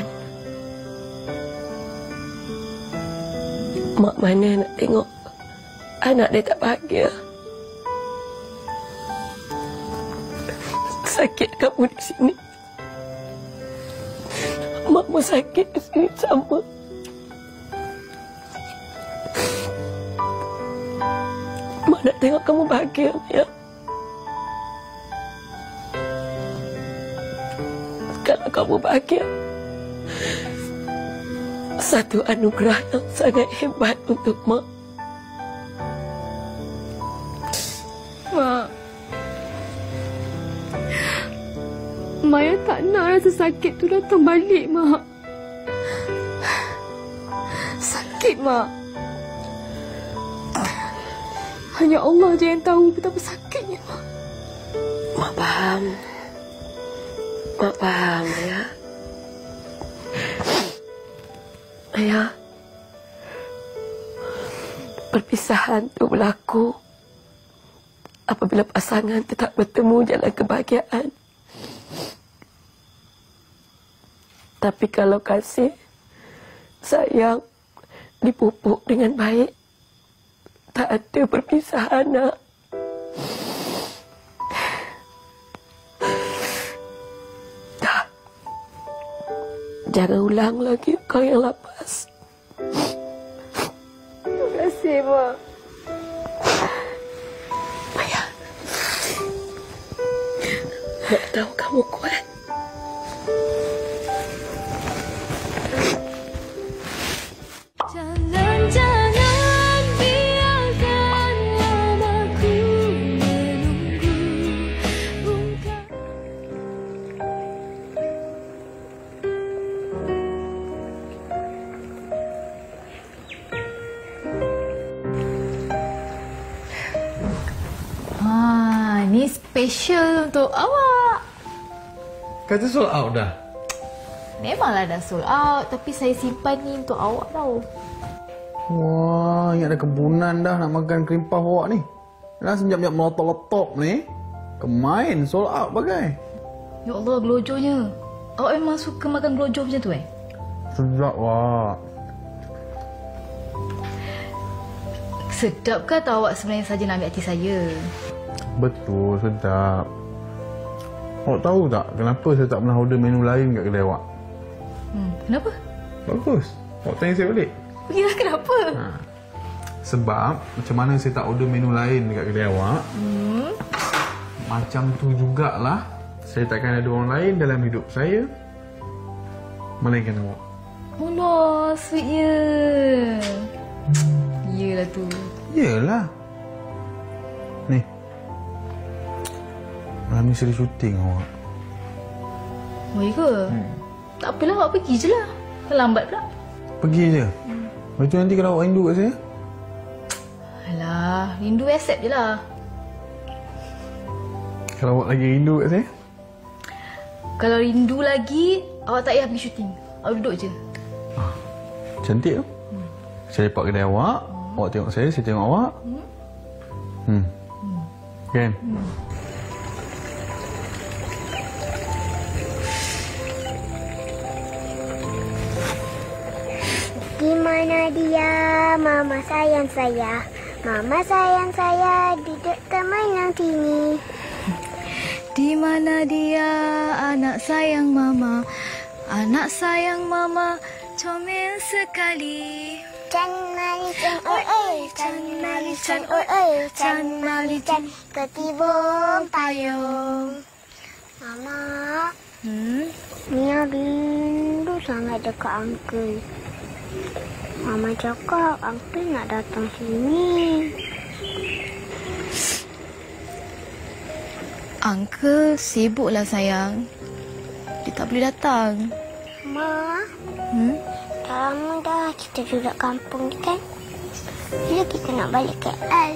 Mak mana nak tengok anak dia tak bahagia. Sakit kamu di sini. Mak pun sakit di sini sama. Mak nak tengok kamu bahagia, ya. Kalau kamu bahagia, satu anugerah yang sangat hebat untuk Mak. Mak. Maya tak nak rasa sakit tu datang balik, Mak. Sakit, Mak. Hanya Allah je yang tahu betapa sakitnya, Mak. Mak faham. Mak faham, ya. Ayah, perpisahan itu berlaku apabila pasangan tetap bertemu jalan kebahagiaan. Tapi kalau kasih, sayang, dipupuk dengan baik, tak ada perpisahan, nak. Dah. Jangan ulang lagi kau yang lapas. Terima kasih, Mak. Maya, Mak tahu kamu kuat. Jangan biarkan mamaku menunggu. Ni special untuk awak. Kata sold out dah. Memanglah dah sold out, tapi saya simpan ni untuk awak tau. Wah, ingat ada kebunan dah nak makan krim puff awak ni. Dah senyap-nyap meletup-letup ni. Kemain sold out bagai. Ya Allah, gelojonya. Awak memang suka makan gelojoh macam tu, Sedap, wak. Sedap ke atau awak sebenarnya saja nak ambil hati saya? Betul, sedap. Awak tahu tak kenapa saya tak pernah order menu lain kat kedai awak? Kenapa? Bagus. Awak tanya saya balik. Pergilah, kenapa? Sebab macam mana saya tak order menu lain dekat kedai awak, macam tu jugalah saya takkan ada orang lain dalam hidup saya melainkan awak. Allah, sweetnya. Yelah tu. Yelah. Ni. Malam ni saya ada syuting awak. Oh, iya ke? Tak apalah, awak pergi je lah. Terlambat pula. Pergi je? Lepas tu nanti kalau awak rindu kat saya? Alah, rindu accept je lah. Kalau awak lagi rindu kat saya? Kalau rindu lagi, awak tak payah pergi syuting. Awak duduk je. Cantik tu. Saya lepak kedai awak, awak tengok saya tengok awak. Kan? Di mana dia? Mama sayang saya. Mama sayang saya. Duduk termenang sini. Di mana dia? Anak sayang mama. Anak sayang mama. Comel sekali. Chan mali chan oi oi. Chan mali chan oi oi. Chan mali chan ketibung payung. Mama. Mia rindu sangat dekat uncle. Mama cakap uncle nak datang sini. Uncle sibuklah sayang. Dia tak boleh datang. Ma, dah lama dah kita duduk kampung ni kan? Bila kita nak balik KL?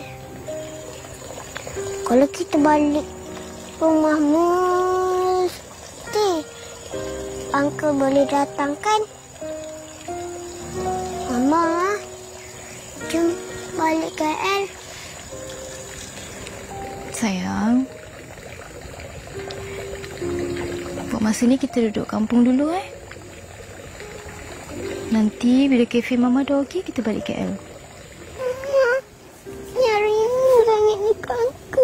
Kalau kita balik rumah mesti uncle boleh datang kan? Mama, jom balik KL. Sayang, buat masa ni kita duduk kampung dulu Nanti bila kafe Mama dah okey, kita balik KL. Ya, rindu sangat nikah aku.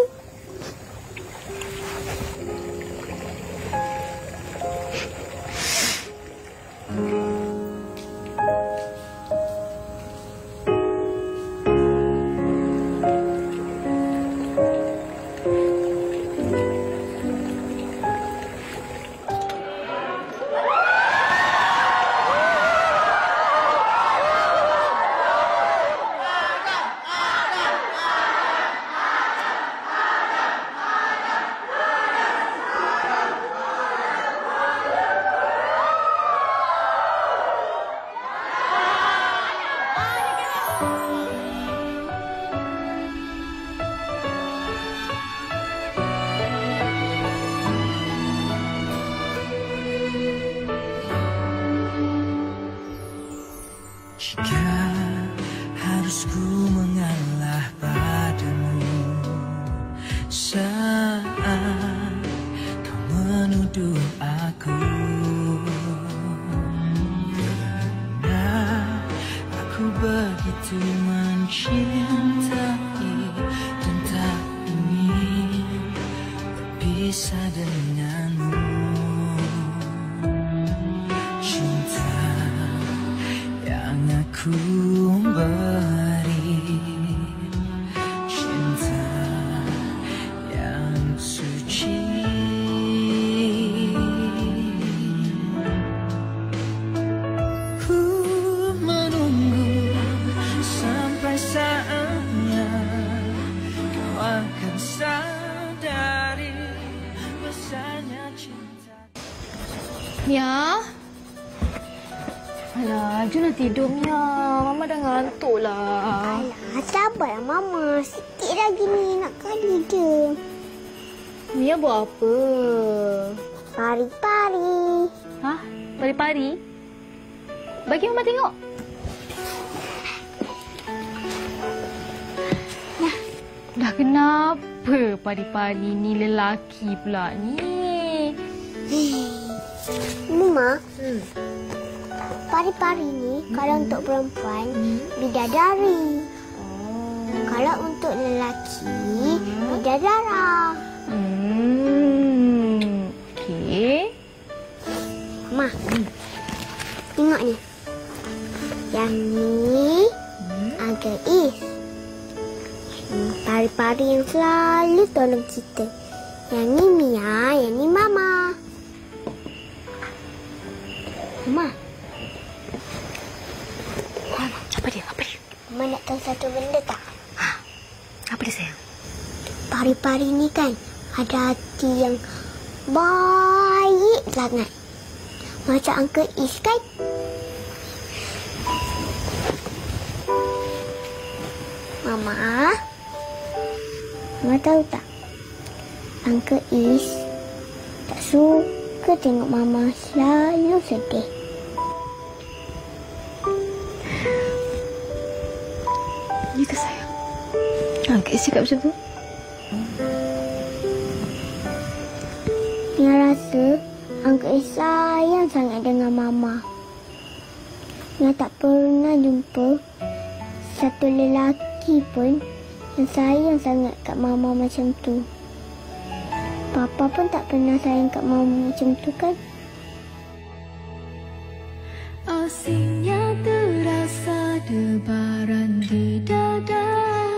Jika harus ku mengalah padamu saat kau menuduh aku, karena aku begitu mencintai dan tak ingin berpisah denganmu. Cinta yang aku beri, cinta yang suci. Ku menunggu sampai saatnya kau akan sadari besarnya cinta. Mia. Alah, Ju nak tidur, Mia. Mama dah ngantuk lah. Alah, sabarlah Mama. Sikit lagi ni nak kali je. Mia buat apa? Pari-pari. Hah? Pari-pari? Bagi Mama tengok. Nah. Dah kenapa pari-pari ni lelaki pula ni? Mama. Pari-pari ni kalau untuk perempuan bidadari. Kalau untuk lelaki bidadara. Okey. Ma. Tengok ni. Yang ni agak pari-pari yang selalu tolong kita. Yang ni Mia, yang ni Mama. Mama. Apa dia? Apa dia? Mama nak tahu satu benda tak? Apa dia, sayang? Pari-pari ni kan ada hati yang baik sangat. Macam Uncle Is kan? Mama. Mama tahu tak? Uncle Is tak suka tengok Mama selalu sedih. Ya ke, sayang? Uncle Is cakap macam tu? Mia rasa Uncle Is sayang sangat dengan Mama. Mia tak pernah jumpa satu lelaki pun yang sayang sangat kat Mama macam tu. Papa pun tak pernah sayang kat Mama macam tu kan? Asingnya terasa debaran di dada.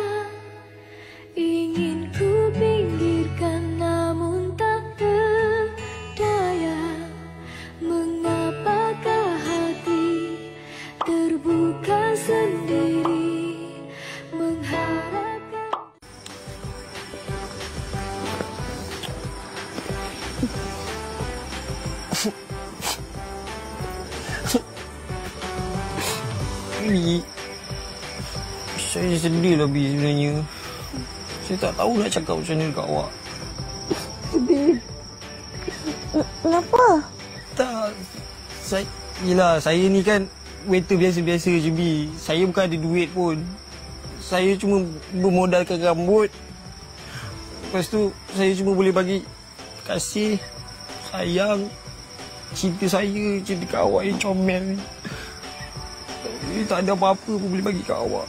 Ingin ku pinggirkan namun tak berdaya. Mengapakah hati terbuka sendiri mengharapkan. Bi, saya sedih lah Bi sebenarnya. Saya tak tahu nak cakap macam mana dekat awak. Sedih? Kenapa? Tak, saya ni kan waiter biasa-biasa je Bi. Saya bukan ada duit pun. Saya cuma bermodalkan rambut. Lepas tu saya cuma boleh bagi kasih, sayang, cinta saya je dekat awak yang comel ni. Tak ada apa-apa pun boleh bagi kat awak.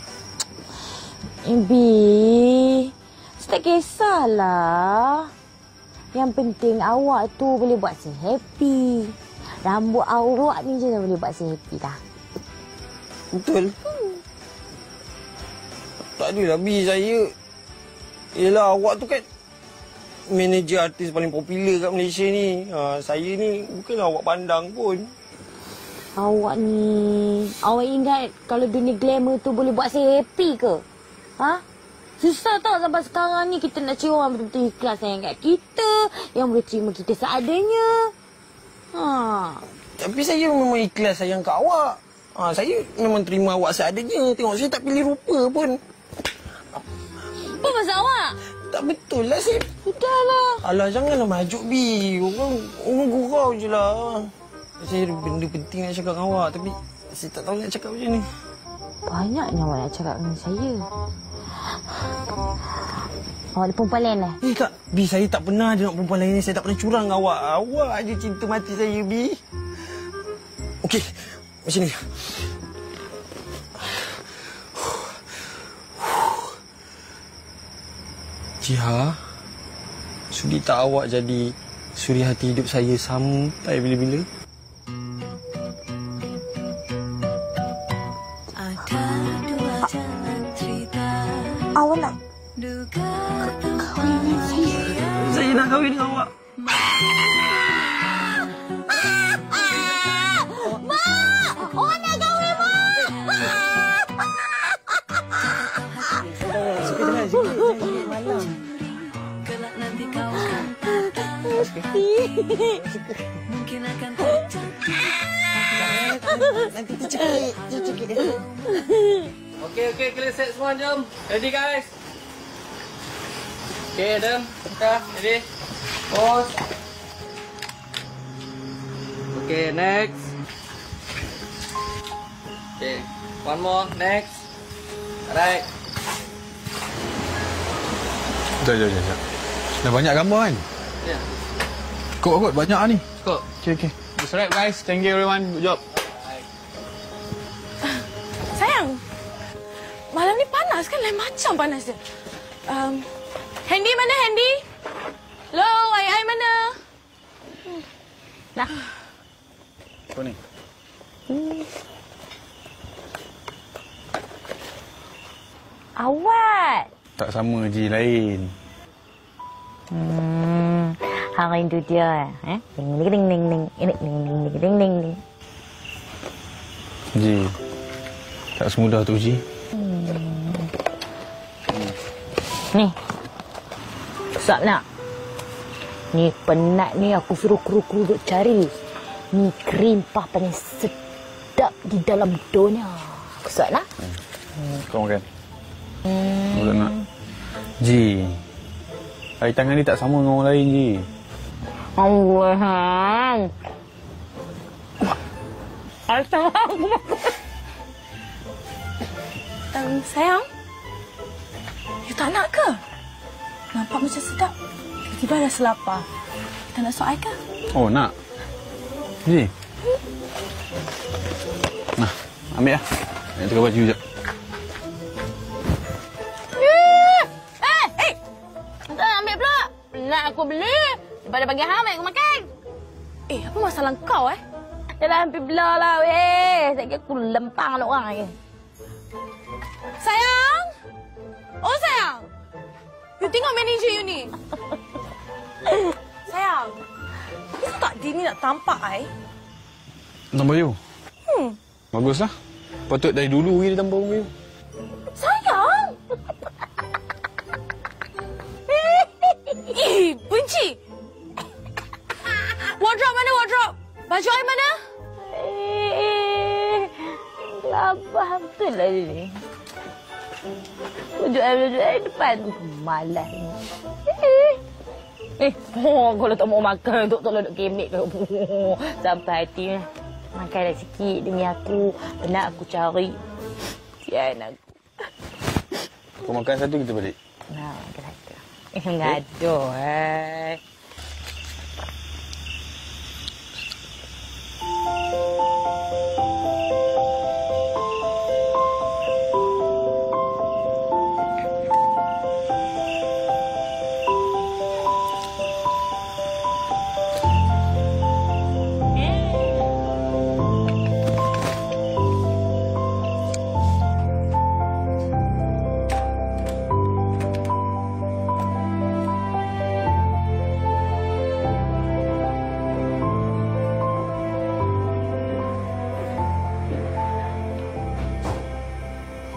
Bi, tak kisahlah. Yang penting awak tu boleh buat saya happy. Rambut awak ni je yang boleh buat saya happy dah. Betul. Tak adalah, Bi. Saya... Yelah, awak tu kan manager artis paling popular kat Malaysia ni. Saya ni bukanlah awak pandang pun. Awak ni... Awak ingat kalau dunia glamour tu boleh buat saya happy ke? Ha? Susah tau sampai sekarang ni kita nak cari orang betul-betul ikhlas sayang kat kita. Yang boleh terima kita seadanya. Tapi saya memang ikhlas sayang kat awak. Saya memang terima awak seadanya. Tengok saya tak pilih rupa pun. Apa pasal awak? Tak betul lah, Sip. Sudahlah. Alah, janganlah majuk, Bi. Orang gurau je lah. Saya ada benda penting nak cakap dengan awak. Tapi saya tak tahu nak cakap macam ni. Banyaknya awak nak cakap dengan saya. Awak ada perempuan lain lah? Tak. Bi, saya tak pernah ada nak perempuan lain ni. Saya tak pernah curang dengan awak. Awak aja cinta mati saya, Bi. Okey, macam ni. Jiha, sudi tak awak jadi suri hati hidup saya sampai bila-bila? Awak nak kahwin dengan saya? Saya nak kahwin dengan awak. Mak! Orang nak kahwin, Mak! Kelak nanti kau akan mungkin akan terjadi. Nanti tercekik dia. Okey, clear set semua, jom. Ready, guys? Okey, Adam. Buka, ready? Pause. Okey, next. Okey, one more, next. Alright. Sekejap. Dah banyak gambar kan? Ya. Cukup, banyak lah ni. Cukup. Okay. That's right, guys. Thank you, everyone. Good job. Sayang, malam ni panas kan? Lain macam panas dia. Handy mana, Handy? Hello, ai mana? Nah. Apa ni? Awak. Tak sama je, lain. Hari itu dia. Ding. Ji, tak semudah tu, Ji. Ni. Besar nak. Ni penat ni aku suruh kru-kru duk cari. Ni krim pah paling sedap di dalam dunia. Besar nak? Kau makan. Kau tak nak. Ji, air tangan ni tak sama dengan orang lain, Ji. Allah. Air tangan aku makan. Sayang, you tak nak ke? Nampak macam sedap. Tiba-tiba rasa lapar. Kita nak suap air ke? Oh, nak? Ji. Nah, ambil lah. Nak tukar baju sekejap. Tak ambil pula. Nak aku beli. Daripada bagi hang, aku makan. Apa masalah kau Yalah, hampir belah lah, weh. Sekejap aku lempang nak orang lagi. Sayang! Oh, sayang! You tengok manager you ni. Sayang, you tak dia ni nak tampak, Tambah you? Baguslah. Patut dari dulu dia tambah you. Sayang! Benci! Wardrobe mana, wardrobe? Baju air mana? Labah betul lah ni. Baju air depan. Malas ni. Kalau tak mau makan, duk tolong duk kemek. Sampai hati lah. Makanlah sikit demi aku. Penat aku cari. Sian aku. Kau makan satu, kita balik. Nah, makan satu. Ngaduh,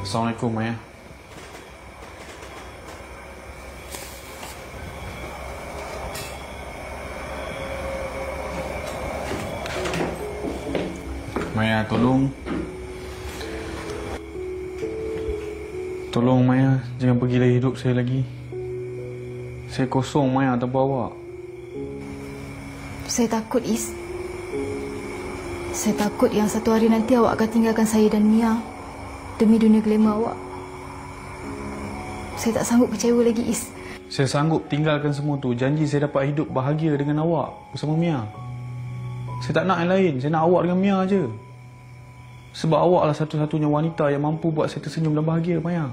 Assalamualaikum, Maya. Maya, tolong Maya, jangan pergi dari hidup saya lagi. Saya kosong, Maya, tanpa awak. Saya takut, Is. Saya takut yang satu hari nanti awak akan tinggalkan saya dan Mia demi dunia glamour awak. Saya tak sanggup kecewa lagi, Is. Saya sanggup tinggalkan semua tu. Janji saya dapat hidup bahagia dengan awak bersama Mia. Saya tak nak yang lain. Saya nak awak dengan Mia aja. Sebab awaklah satu-satunya wanita yang mampu buat saya tersenyum dan bahagia, Maya.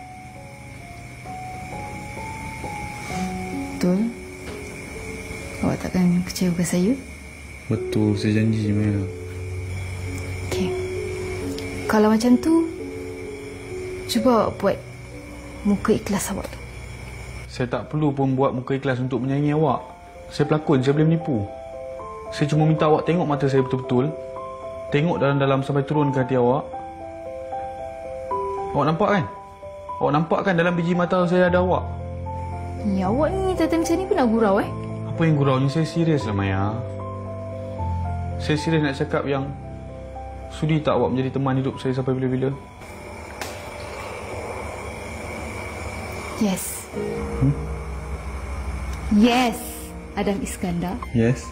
Betul? Awak takkan kecewakan saya? Betul, saya janji, Maya. Okey. Kalau macam tu, cuba awak buat muka ikhlas awak tu. Saya tak perlu pun buat muka ikhlas untuk menyayangi awak. Saya pelakon, saya boleh menipu. Saya cuma minta awak tengok mata saya betul-betul. Tengok dalam-dalam sampai turun ke hati awak. Awak nampak kan? Awak nampak kan dalam biji mata saya ada awak? Ya, awak ni tata macam ni pun nak gurau, Apa yang guraunya? Saya serius lah, Maya. Saya serius nak cakap yang sudi tak awak menjadi teman hidup saya sampai bila-bila? Yes. Yes, Adam Iskandar. Yes.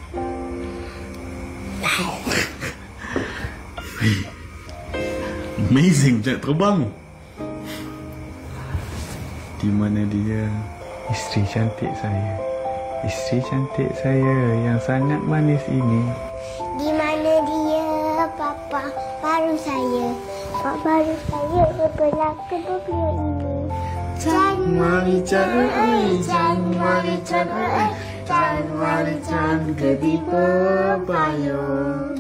Wow. Amazing, macam nak terbang. Di mana dia? Isteri cantik saya. Isteri cantik saya yang sangat manis ini. Di mana dia, Papa baru saya? Papa baru saya sebelah kedua ini. Januari kedipa payung.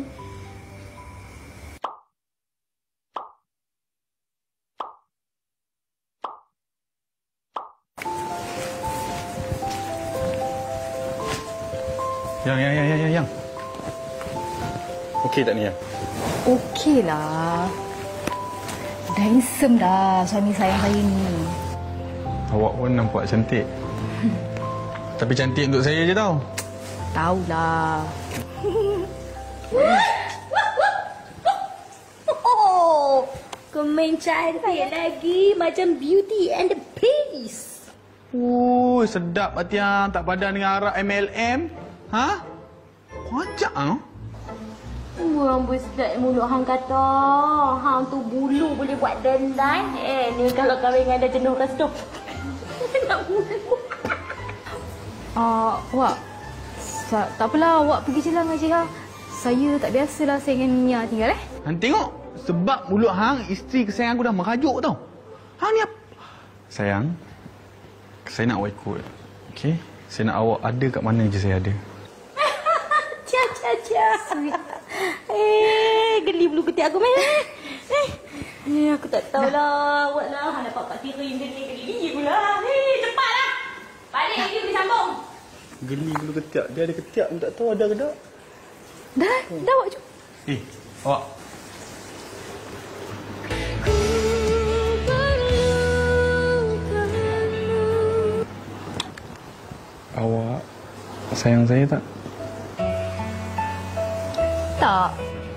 Yang. Okey tak ni, Yang? Okey lah. Dah handsome dah suami sayang saya ni. Awak pun nampak cantik. Tapi cantik untuk saya je tau. Tahulah. Oh, kau main cantik lagi macam Beauty and the Beast. Sedap Atiang. Tak padan dengan arak MLM. Ha? Kocak ah. Rambut sedap mulut hang kata. Hang tu bulu boleh buat dandan. Ni kalau kahwin dengan ada jenuh restu. Nak bulu. Awak tak apalah, awak pergi je lah ngaji ha. Saya tak biasalah saya dengan Mia tinggal Hang tengok, sebab mulut hang isteri kesayangan aku dah merajuk tau. Hang ni apa? Sayang, saya nak awak ikut. Okey? Saya nak awak ada kat mana je saya ada. Geli bulu ketiak aku aku tak tahulah. Awak lah, hang dapat pak tira yang geli pula. Cepatlah. Balik lagi boleh sambung. Geli bulu ketiak. Dia ada ketiak pun tak tahu ada ke tak. Dah awak jom. Awak. Awak sayang saya tak? Tak.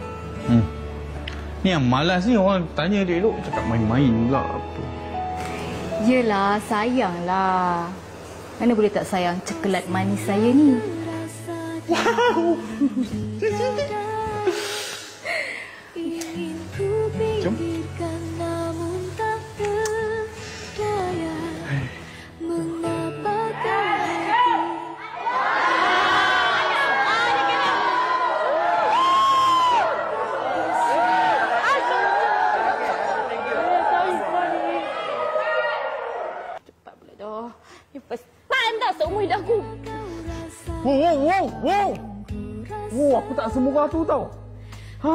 Ni yang malas ni, orang tanya dia elok cakap main-main pula apa. Yelah, sayanglah. Mana boleh tak sayang coklat manis saya ni? Wow. Jom. Wow, aku tak semurah tu tau. Ha?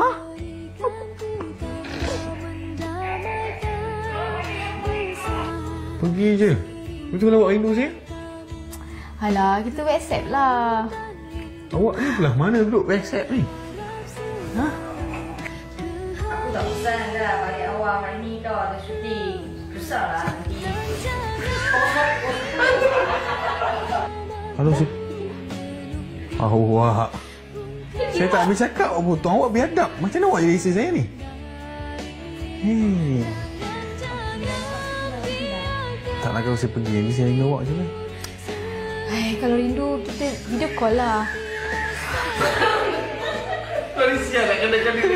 Pergi je. Betul awak rindu saya? Alah, kita WhatsApp lah. Awak ni belah mana duduk WhatsApp ni? Ha? Aku tak pesan dah balik awal hari ni dah ada syuting. Susahlah nanti. Halo, Sip. Awak. Saya tak habis cakap apa tu. Awak biadab. Macam mana awak jadi isteri saya ni? Hei. Tak nak kalau saya pergi lagi, saya rindu awak je lah. Hai, kalau rindu, kita video call lah. Kau ni sial nak kena-kena